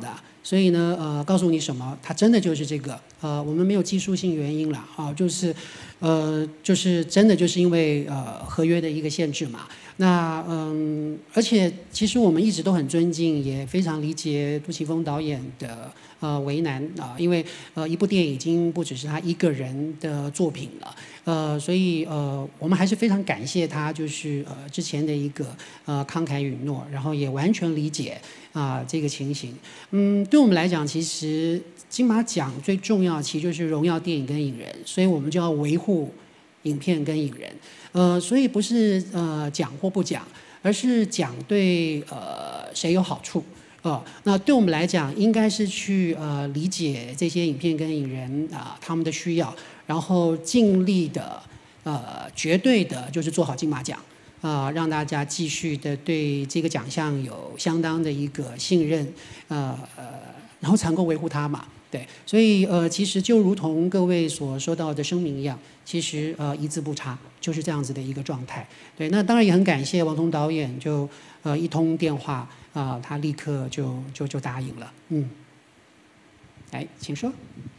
所以呢，呃，告诉你什么，它真的就是这个。呃，我们没有技术性原因啦，啊，就是，呃，就是真的就是因为呃合约的一个限制嘛。那嗯，而且其实我们一直都很尊敬，也非常理解杜琪峰导演的呃为难啊、呃，因为呃一部电影已经不只是他一个人的作品了，呃，所以呃我们还是非常感谢他，就是呃之前的一个呃慷慨允诺，然后也完全理解啊、呃、这个情形。嗯，对我们来讲，其实金马奖最重要其实就是荣耀电影跟影人，所以我们就要维护影片跟影人。呃，所以不是呃讲或不讲，而是讲对呃谁有好处。呃，那对我们来讲，应该是去呃理解这些影片跟影人啊、呃、他们的需要，然后尽力的呃绝对的就是做好金马奖啊、呃，让大家继续的对这个奖项有相当的一个信任，呃呃，然后才能够维护它嘛。对，所以呃，其实就如同各位所说到的声明一样，其实呃一字不差，就是这样子的一个状态。对，那当然也很感谢王童导演就，呃一通电话啊、呃，他立刻就就就答应了。嗯，来，请说。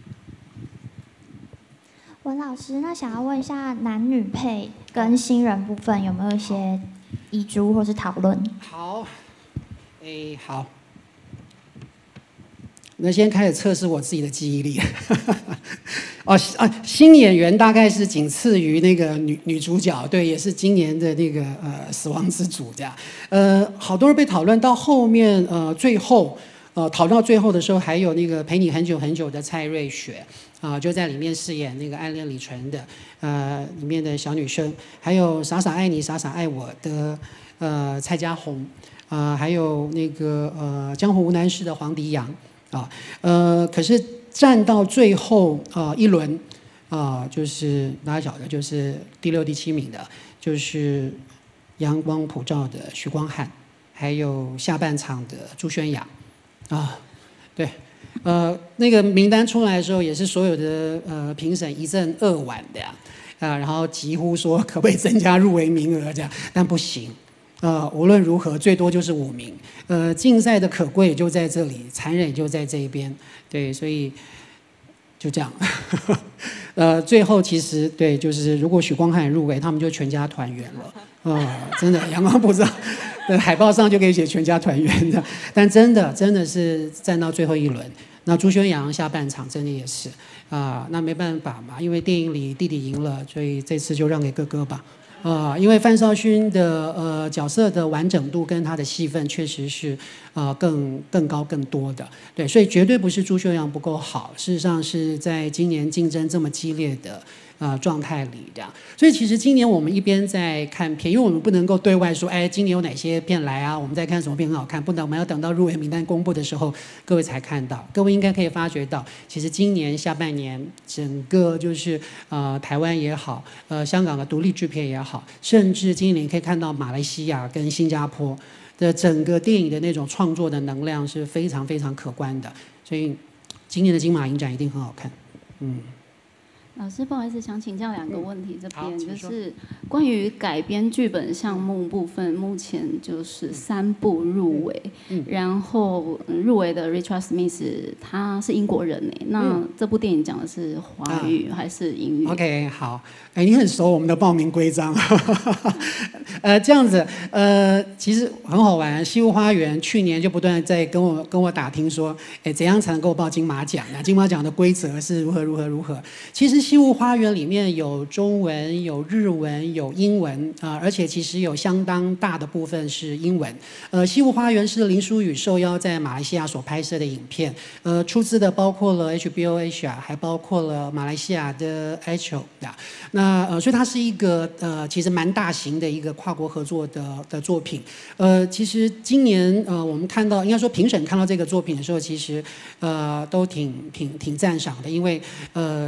文老师，那想要问一下男女配跟新人部分有没有一些遗珠或是讨论？ 好，哎，好。那先开始测试我自己的记忆力。哦啊，新演员大概是仅次于那个女女主角，对，也是今年的那个呃死亡之组这样。呃，好多人被讨论到后面，呃，最后呃讨论到最后的时候，还有那个陪你很久很久的蔡瑞雪啊、呃，就在里面饰演那个暗恋李纯的呃里面的小女生，还有傻傻爱你傻傻爱我的呃蔡家红啊、呃，还有那个呃江湖无难事的黄迪阳。啊，呃，可是站到最后啊、呃、一轮，啊、呃，就是大家晓得，就是第六、第七名的，就是阳光普照的许光汉，还有下半场的朱轩洋，啊，对，呃，那个名单出来的时候，也是所有的呃评审一阵扼腕的呀，啊，然后疾呼说可不可以增加入围名额这样，但不行。呃，无论如何，最多就是五名。呃，竞赛的可贵也就在这里，残忍也就在这一边。对，所以就这样。呃，最后其实对，就是如果许光汉入围，他们就全家团圆了。呃，真的，阳光普照，海报上就可以写全家团圆的。但真的，真的是站到最后一轮。那朱轩洋下半场真的也是啊、呃，那没办法嘛，因为电影里弟弟赢了，所以这次就让给哥哥吧。呃，因为范少勋的呃角色的完整度跟他的戏份确实是呃更更高更多的，对，所以绝对不是朱秀阳不够好，事实上是在今年竞争这么激烈的呃状态里这样，所以其实今年我们一边在看片，因为我们不能够对外说，哎，今年有哪些片来啊，我们在看什么片很好看，不能，我们要等到入围名单公布的时候，各位才看到。各位应该可以发觉到，其实今年下半年整个就是呃台湾也好，呃香港的独立制片也好，甚至今年可以看到马来西亚跟新加坡的整个电影的那种创作的能量是非常非常可观的，所以今年的金马影展一定很好看，嗯。 老师，不好意思，想请教两个问题。这边就是关于改编剧本项目部分，目前就是三部入围，嗯、然后入围的 Richard Smith 他是英国人呢。那这部电影讲的是华语还是英语、 啊、？OK， 好，哎，你很熟我们的报名规章，呃，这样子，呃，其实很好玩。西屋花园去年就不断在跟我跟我打听说，哎，怎样才能够报金马奖啊？金马奖的规则是如何如何如何？其实西屋花园里面有中文、有日文、有英文啊、呃，而且其实有相当大的部分是英文。呃，西屋花园是林书宇受邀在马来西亚所拍摄的影片，呃，出资的包括了 H B O Asia， 还包括了马来西亚的 H O 的。那呃，所以它是一个呃，其实蛮大型的一个跨国合作的的作品。呃，其实今年呃，我们看到，应该说评审看到这个作品的时候，其实呃，都挺挺挺赞赏的，因为呃。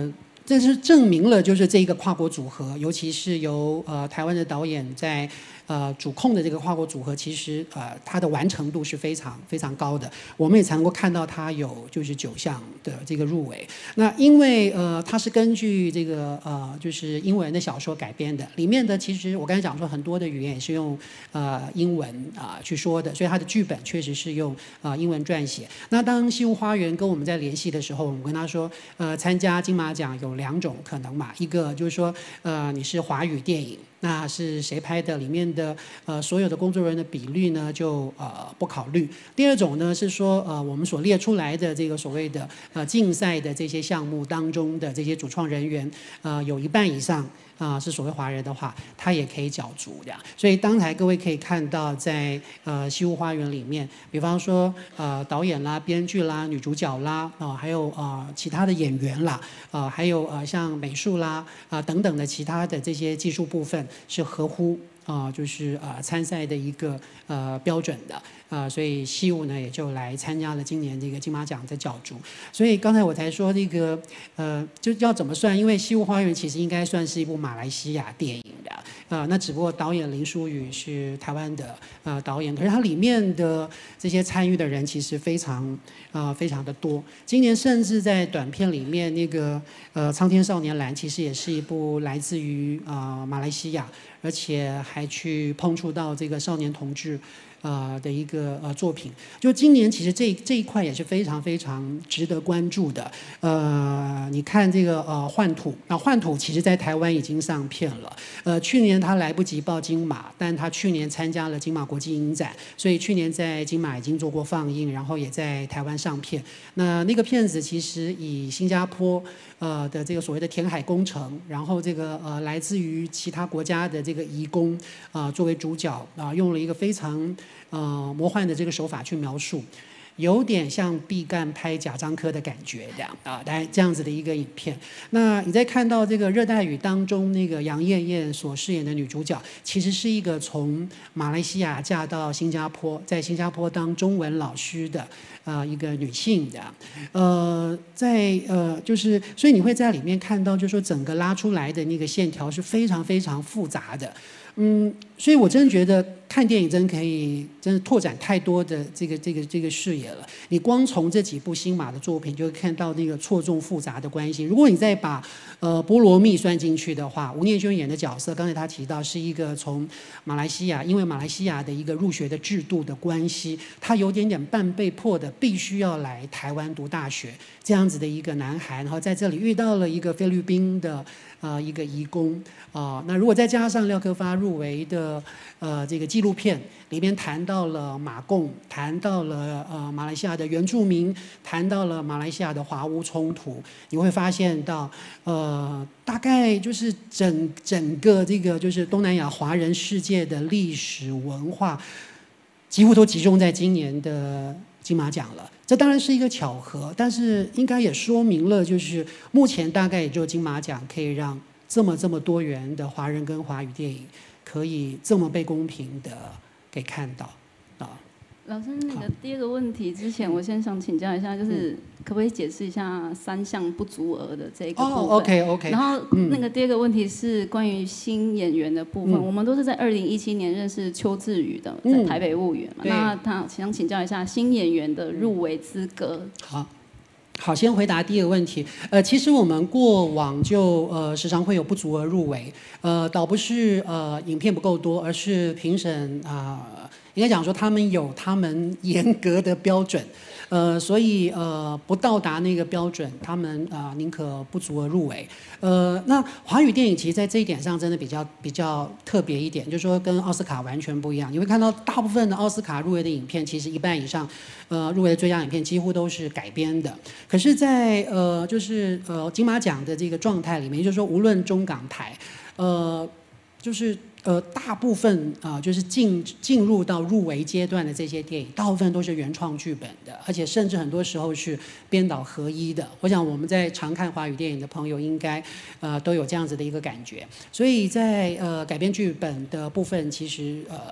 这是证明了就是这个跨国组合，尤其是由呃台湾的导演在呃主控的这个跨国组合，其实呃它的完成度是非常非常高的。我们也才能够看到它有就是九项的这个入围。那因为呃它是根据这个呃就是英文的小说改编的，里面的其实我刚才讲说很多的语言也是用呃英文啊、呃、去说的，所以它的剧本确实是用啊、呃、英文撰写。那当西湖花园跟我们在联系的时候，我们跟他说，呃参加金马奖有两种可能嘛，一个就是说呃你是华语电影。那是谁拍的？里面的呃所有的工作人员的比率呢，就呃不考虑。第二种呢是说，呃我们所列出来的这个所谓的呃竞赛的这些项目当中的这些主创人员，呃有一半以上啊、呃、是所谓华人的话，他也可以角逐这样。所以刚才各位可以看到在，呃西湖花园里面，比方说呃导演啦、编剧啦、女主角啦，啊、呃、还有呃其他的演员啦，啊、呃、还有呃像美术啦啊、呃、等等的其他的这些技术部分。是合乎啊、呃，就是啊、呃、参赛的一个呃标准的啊、呃，所以西武呢也就来参加了今年这个金马奖的角逐。所以刚才我才说那个呃，就要怎么算？因为《西湖花园》其实应该算是一部马来西亚电影的啊、呃，那只不过导演林书宇是台湾的呃导演，可是它里面的这些参与的人其实非常啊、呃、非常的多。今年甚至在短片里面那个呃《苍天少年蓝》其实也是一部来自于啊、呃、马来西亚。而且还去碰触到这个少年同志，呃的一个呃作品。就今年其实这这一块也是非常非常值得关注的。呃，你看这个呃幻土，那幻土其实在台湾已经上片了。呃，去年他来不及报金马，但他去年参加了金马国际影展，所以去年在金马已经做过放映，然后也在台湾上片。那那个片子其实以新加坡呃的这个所谓的填海工程，然后这个呃来自于其他国家的这个这个移工啊、呃、作为主角啊、呃，用了一个非常呃魔幻的这个手法去描述，有点像毕赣拍贾樟柯的感觉这样啊，大概这样子的一个影片。那你在看到这个《热带雨》当中，那个杨艳艳所饰演的女主角，其实是一个从马来西亚嫁到新加坡，在新加坡当中文老师的呃一个女性的，呃，在呃就是所以你会在里面看到，就是说整个拉出来的那个线条是非常非常复杂的。嗯，所以我真的觉得看电影真可以，真的拓展太多的这个这个这个视野了。你光从这几部新马的作品，就会看到那个错综复杂的关系。如果你再把呃菠萝蜜算进去的话，吴念轩演的角色，刚才他提到是一个从马来西亚，因为马来西亚的一个入学的制度的关系，他有点点半被迫的必须要来台湾读大学这样子的一个男孩，然后在这里遇到了一个菲律宾的。呃，一个移工啊、呃，那如果再加上廖科发入围的呃这个纪录片，里面谈到了马共，谈到了呃马来西亚的原住民，谈到了马来西亚的华巫冲突，你会发现到呃大概就是整整个这个就是东南亚华人世界的历史文化，几乎都集中在今年的金马奖了。这当然是一个巧合，但是应该也说明了，就是目前大概也就金马奖可以让这么这么多元的华人跟华语电影可以这么被公平的给看到啊。 老师，那个第二个问题之前，我先想请教一下，就是可不可以解释一下三项不足额的这个部分？ 哦 ，OK OK。 然后那个第二个问题是关于新演员的部分，嗯、我们都是在二零一七年认识邱志宇的，在台北物语嘛。嗯、那他想请教一下新演员的入围资格。 好。好，先回答第一个问题。呃，其实我们过往就呃时常会有不足额入围，呃，倒不是呃影片不够多，而是评审啊、呃，应该讲说他们有他们严格的标准，呃，所以呃不到达那个标准，他们啊、呃、宁可不足额入围。呃，那华语电影其实在这一点上真的比较比较特别一点，就是说跟奥斯卡完全不一样。你会看到大部分的奥斯卡入围的影片，其实一半以上，呃，入围的最佳影片几乎都是改编的。可是在，呃，就是呃金马奖的这个状态里面，也就是说，无论中港台，呃，就是呃大部分啊、呃，就是进进入到入围阶段的这些电影，大部分都是原创剧本的，而且甚至很多时候是编导合一的。我想我们在常看华语电影的朋友，应该呃都有这样子的一个感觉。所以在呃改编剧本的部分，其实呃。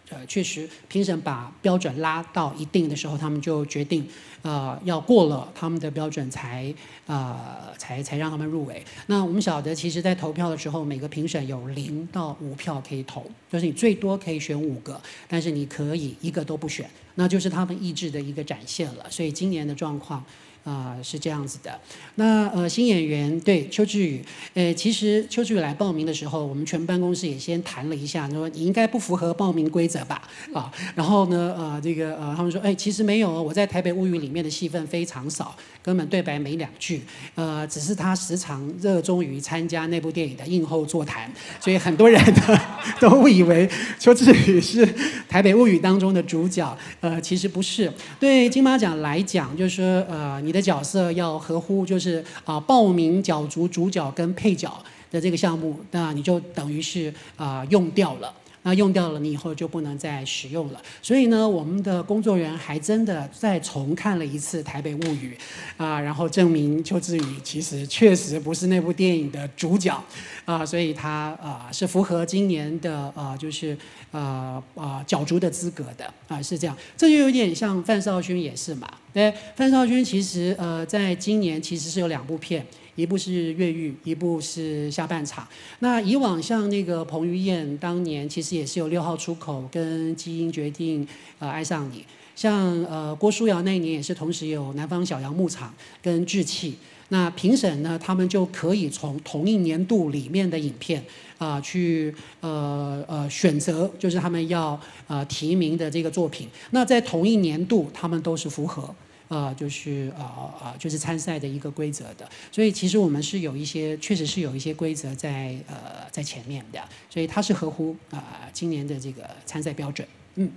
呃，确实评审把标准拉到一定的时候，他们就决定，呃，要过了他们的标准才，呃，才才让他们入围。那我们晓得，其实在投票的时候，每个评审有零到五票可以投，就是你最多可以选五个，但是你可以一个都不选，那就是他们意志的一个展现了。所以今年的状况。啊、呃，是这样子的。那呃，新演员对邱志宇，呃，其实邱志宇来报名的时候，我们全办公室也先谈了一下，说你应该不符合报名规则吧？啊，然后呢，呃，这个呃，他们说，哎，其实没有，我在《台北物语》里面的戏份非常少，根本对白没两句，呃，只是他时常热衷于参加那部电影的映后座谈，所以很多人呢都误以为邱志宇是《台北物语》当中的主角，呃，其实不是。对金马奖来讲，就是说，呃，你的角色要合乎就是啊、呃、报名角逐主角跟配角的这个项目，那你就等于是啊、呃、用掉了。那用掉了，你以后就不能再使用了。所以呢，我们的工作人员还真的再重看了一次《台北物语》，啊，然后证明邱志宇其实确实不是那部电影的主角，啊，所以他啊是符合今年的啊就是啊啊角逐的资格的啊，是这样。这就有点像范少勋也是嘛，对，范少勋其实呃在今年其实是有两部片。一部是越狱，一部是下半场。那以往像那个彭于晏当年其实也是有六号出口跟基因决定呃爱上你，像呃郭书瑶那一年也是同时有南方小羊牧场跟志气。那评审呢，他们就可以从同一年度里面的影片啊、呃、去呃呃选择，就是他们要呃提名的这个作品。那在同一年度，他们都是符合。呃，就是呃呃，就是参赛的一个规则的，所以其实我们是有一些，确实是有一些规则在呃在前面的，所以它是合乎啊、呃、今年的这个参赛标准，嗯。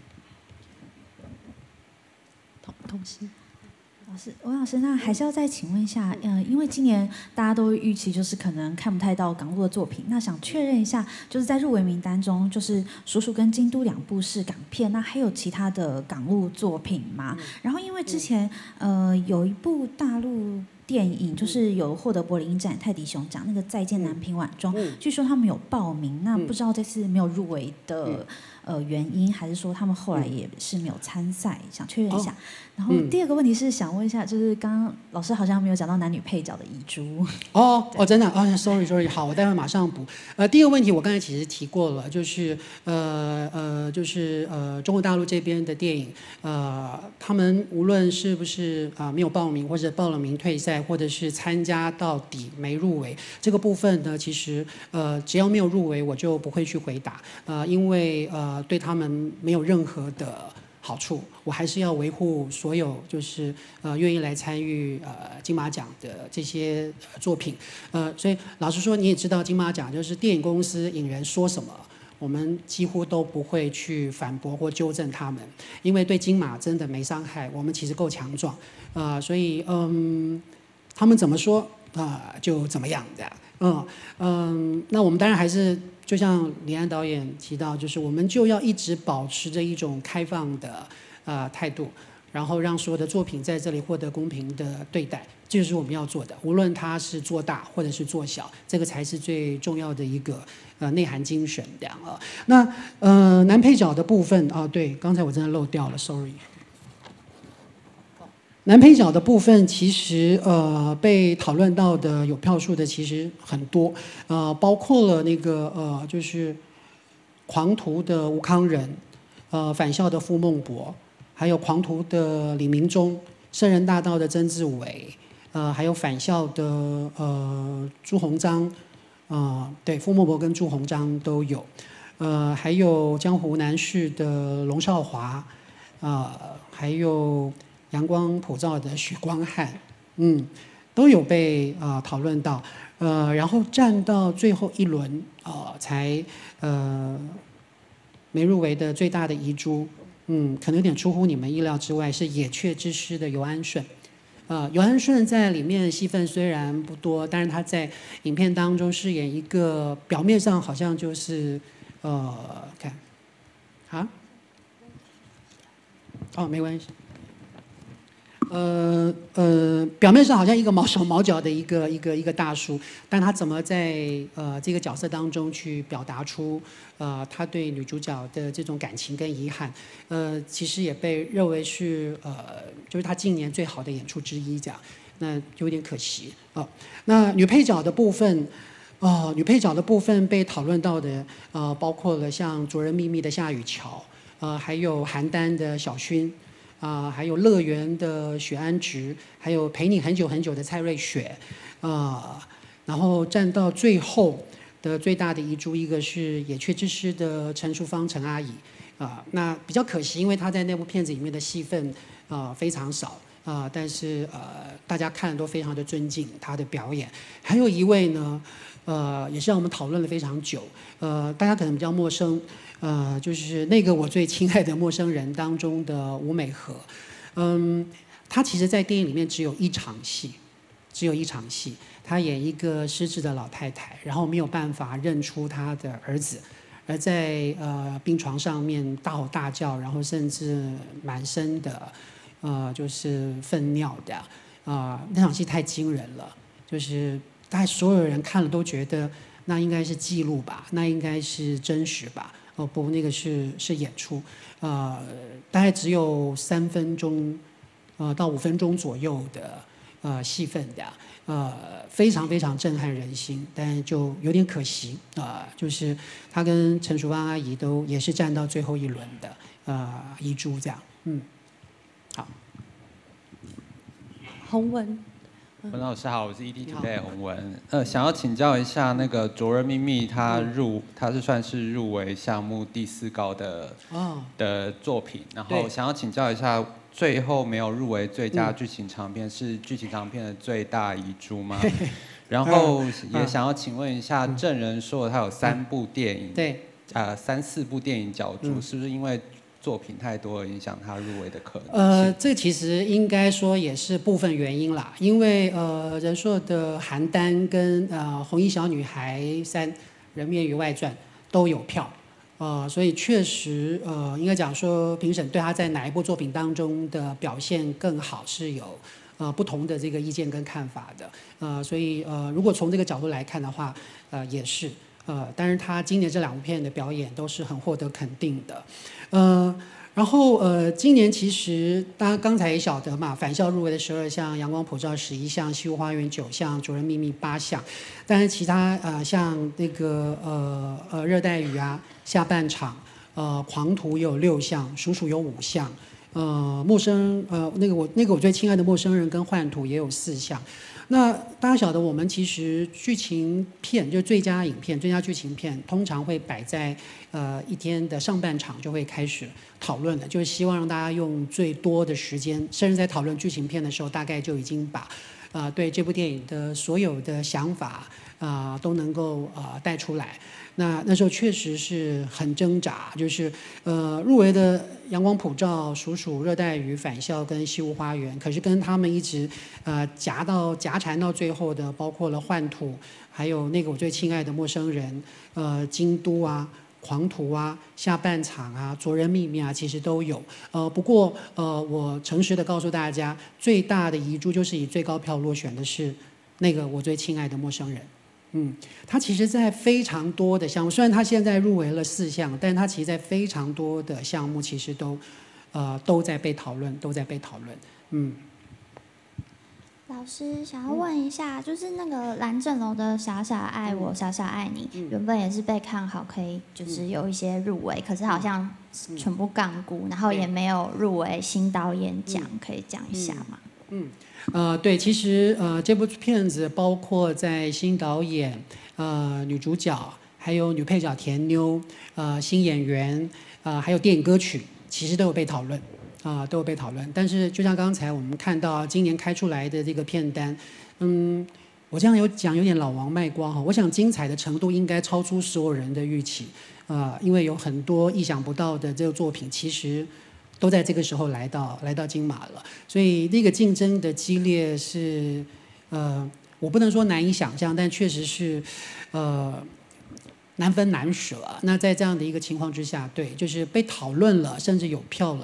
同同时。老师，王老师，那还是要再请问一下，嗯、呃，因为今年大家都预期就是可能看不太到港陆的作品，那想确认一下，就是在入围名单中，就是《叔叔》跟《京都》两部是港片，那还有其他的港陆作品吗？嗯、然后因为之前呃有一部大陆电影就是有获得柏林影展泰迪熊奖那个《再见南屏晚装》，嗯、据说他们有报名，那不知道这次没有入围的、嗯、呃原因，还是说他们后来也是没有参赛，想确认一下。哦、然后第二个问题是想问一下，就是刚刚老师好像没有讲到男女配角的遗珠。 哦哦，真的啊、哦、，sorry sorry， 好，我待会马上补。呃，第一个问题我刚才其实提过了，就是呃呃，就是呃中国大陆这边的电影，呃，他们无论是不是啊、呃、没有报名，或者报了名退赛，或者是参加到底没入围，这个部分呢，其实呃只要没有入围，我就不会去回答，呃，因为呃对他们没有任何的好处，我还是要维护所有就是呃愿意来参与呃金马奖的这些作品，呃，所以老实说，你也知道金马奖就是电影公司影人说什么，我们几乎都不会去反驳或纠正他们，因为对金马真的没伤害，我们其实够强壮，啊、呃，所以嗯，他们怎么说啊、呃、就怎么样的，嗯嗯，那我们当然还是。就像李安导演提到，就是我们就要一直保持着一种开放的呃态度，然后让所有的作品在这里获得公平的对待，这就是我们要做的。无论它是做大或者是做小，这个才是最重要的一个呃内涵精神这样啊。那呃男配角的部分啊，对，刚才我真的漏掉了 ，sorry。男配角的部分其实呃被讨论到的有票数的其实很多，呃包括了那个呃就是狂徒的吴慷仁，呃返校的傅孟博，还有狂徒的李明忠，圣人大道的曾志伟，呃还有返校的呃朱鸿章，呃对傅孟博跟朱鸿章都有，呃还有江湖男士的龙少华，呃还有。阳光普照的许光汉，嗯，都有被啊、呃、讨论到，呃，然后站到最后一轮啊、呃、才呃没入围的最大的遗珠，嗯，可能有点出乎你们意料之外，是《野雀之诗》的尤安顺，呃，尤安顺在里面戏份虽然不多，但是他在影片当中饰演一个表面上好像就是呃看，啊，哦，没关系。 呃呃，表面上好像一个毛手毛脚的一个一个一个大叔，但他怎么在呃这个角色当中去表达出呃他对女主角的这种感情跟遗憾，呃，其实也被认为是呃就是他近年最好的演出之一，这样，那有点可惜啊、呃。那女配角的部分。哦，女配角的部分被讨论到的，呃，包括了像《灼人秘密》的夏雨乔，呃，还有邯郸的小薰，啊、呃，还有乐园的许安植，还有陪你很久很久的蔡瑞雪，啊、呃，然后站到最后的最大的遗珠，一个是《野雀之诗》的陈淑芳陈阿姨，啊、呃，那比较可惜，因为她在那部片子里面的戏份啊、呃、非常少。啊、呃，但是呃，大家看都非常的尊敬她的表演。还有一位呢，呃，也是让我们讨论了非常久。呃，大家可能比较陌生，呃，就是那个我最亲爱的陌生人当中的吴美和。嗯，她其实在电影里面只有一场戏，只有一场戏，她演一个失智的老太太，然后没有办法认出她的儿子。而在呃病床上面大吼大叫，然后甚至满身的。呃，就是粪尿的，啊、呃，那场戏太惊人了，就是大概所有人看了都觉得那应该是记录吧，那应该是真实吧，哦不，那个是是演出，呃，大概只有三分钟，呃到五分钟左右的呃戏份的，呃，非常非常震撼人心，但就有点可惜啊、呃，就是他跟陈淑芳阿姨都也是站到最后一轮的呃遗珠这样，嗯。好， 洪文， 文老师好，我是 E T Today 洪文。呃，想要请教一下，那个《灼人秘密》它入，它是算是入围项目第四高的、哦、的作品，然后想要请教一下，最后没有入围最佳剧情长片，嗯、是剧情长片的最大遗珠吗？然后也想要请问一下，证人说他有三部电影， 对， 呃，三四部电影角逐，嗯、是不是因为？作品太多而影响他入围的可能性。 呃，这其实应该说也是部分原因啦，因为呃，人硕的《邯郸》跟呃《红衣小女孩三人面鱼外传》都有票，呃，所以确实呃，应该讲说评审对他在哪一部作品当中的表现更好是有呃不同的这个意见跟看法的，呃，所以呃，如果从这个角度来看的话，呃，也是。呃，但是他今年这两部片的表演都是很获得肯定的，呃，然后呃，今年其实大家刚才也晓得嘛，返校入围的十二项，《阳光普照》十一项，《西湖花园》九项，《灼人秘密》八项，但是其他呃像那个呃呃热带雨啊，下半场，呃狂徒也有六项，鼠鼠有五项，呃陌生呃那个我那个我最亲爱的陌生人跟幻图也有四项。那大家晓得，我们其实剧情片就是最佳影片、最佳剧情片，通常会摆在呃一天的上半场就会开始讨论了，就是希望让大家用最多的时间，甚至在讨论剧情片的时候，大概就已经把呃对这部电影的所有的想法啊、呃、都能够呃带出来。那那时候确实是很挣扎，就是呃入围的《阳光普照》、《鼠鼠》、《热带鱼》、《返校》跟《西湖花园》，可是跟他们一直呃夹到夹缠到最后的，包括了《幻土》，还有那个我最亲爱的陌生人，呃，《京都》啊。狂徒啊，下半场啊，灼人秘密啊，其实都有。呃，不过呃，我诚实的告诉大家，最大的遗珠就是以最高票落选的是那个我最亲爱的陌生人。嗯，他其实在非常多的项目，虽然他现在入围了四项，但他其实在非常多的项目其实都呃都在被讨论，都在被讨论。嗯。 老师想要问一下，就是那个蓝正龙的《傻傻爱我，傻傻爱你》，原本也是被看好，可以就是有一些入围，可是好像全部槓估，然后也没有入围新导演奖，可以讲一下吗？ 嗯，呃，对，其实呃这部片子包括在新导演、呃女主角，还有女配角甜妞、呃新演员，呃还有电影歌曲，其实都有被讨论。啊、呃，都有被讨论，但是就像刚才我们看到今年开出来的这个片单，嗯，我这样有讲有点老王卖瓜哈，我想精彩的程度应该超出所有人的预期，啊、呃，因为有很多意想不到的这个作品，其实都在这个时候来到来到金马了，所以那个竞争的激烈是，呃，我不能说难以想象，但确实是，呃。难分难舍。那在这样的一个情况之下，对，就是被讨论了，甚至有票了，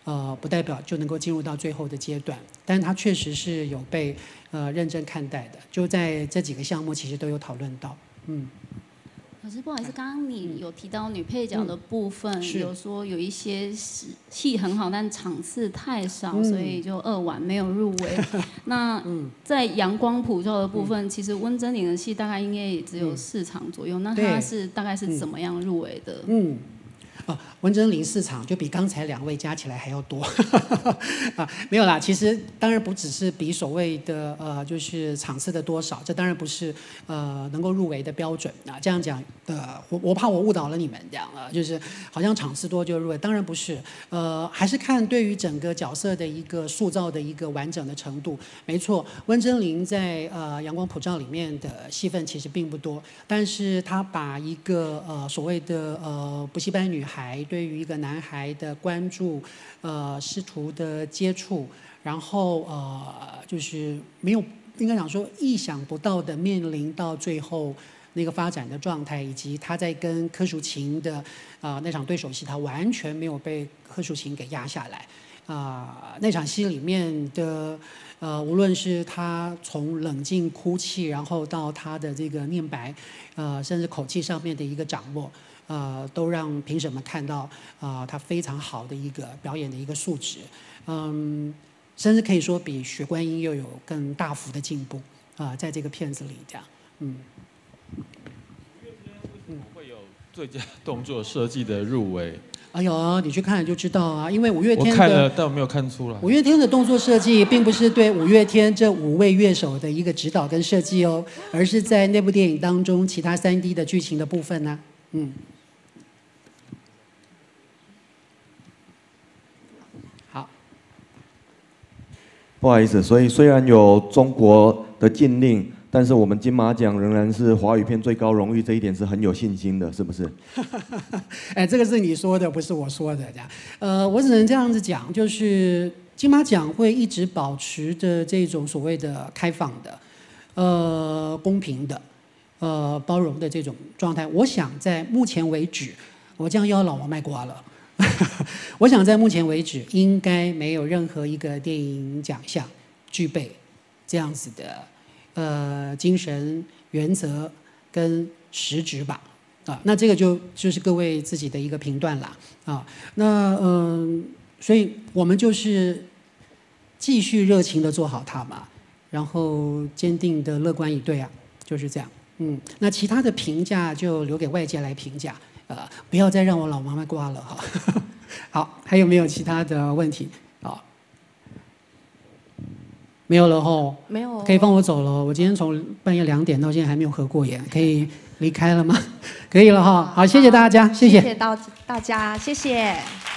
呃，不代表就能够进入到最后的阶段，但是它确实是有被呃认真看待的，就在这几个项目其实都有讨论到，嗯。 可是不好意思，刚刚你有提到女配角的部分，嗯、有说有一些戏很好，但场次太少，嗯、所以就二晚没有入围。那在阳光普照的部分，嗯、其实温真菱的戏大概应该也只有四场左右，嗯、那她是大概是怎么样入围的？ 嗯。啊，温真菱四场就比刚才两位加起来还要多啊，没有啦。其实当然不只是比所谓的呃，就是场次的多少，这当然不是呃能够入围的标准啊。这样讲，呃，我我怕我误导了你们，这样啊，就是好像场次多就入围，当然不是。呃，还是看对于整个角色的一个塑造的一个完整的程度。没错，温真菱在呃《阳光普照》里面的戏份其实并不多，但是她把一个呃所谓的呃补习班女孩。对于一个男孩的关注，呃，师徒的接触，然后呃，就是没有应该讲说意想不到的面临到最后那个发展的状态，以及他在跟柯淑琴的啊、呃、那场对手戏，他完全没有被柯淑琴给压下来啊、呃。那场戏里面的呃，无论是他从冷静哭泣，然后到他的这个念白，呃，甚至口气上面的一个掌握。呃，都让评审们看到啊、呃，他非常好的一个表演的一个素质，嗯，甚至可以说比血观音又有更大幅的进步啊、呃，在这个片子里这样，嗯。 为什么会有最佳动作设计的入围？ 哎呦，你去看就知道啊，因为五月天的我看了，但我没有看出来。 五月天的动作设计并不是对五月天这五位乐手的一个指导跟设计哦，而是在那部电影当中其他三 D 的剧情的部分呢、啊，嗯。 不好意思，所以虽然有中国的禁令，但是我们金马奖仍然是华语片最高荣誉，这一点是很有信心的，是不是？ 哎，这个是你说的，不是我说的，这样。呃，我只能这样子讲，就是金马奖会一直保持着这种所谓的开放的、呃公平的、呃包容的这种状态。我想在目前为止，我这样又要老王卖瓜了。我想在目前为止，应该没有任何一个电影奖项具备这样子的呃精神原则跟实质吧。啊，那这个就就是各位自己的一个评断啦。啊，那嗯、呃，所以我们就是继续热情的做好它嘛，然后坚定的乐观以对啊，就是这样。嗯，那其他的评价就留给外界来评价。呃，不要再让我老妈妈挂了哈。好，还有没有其他的问题？好，没有了吼。 没有。 可以放我走了。我今天从半夜两点到现在还没有合过眼，可以离开了吗？可以了哈。好，谢谢大家，谢谢。 谢谢到大家，谢谢。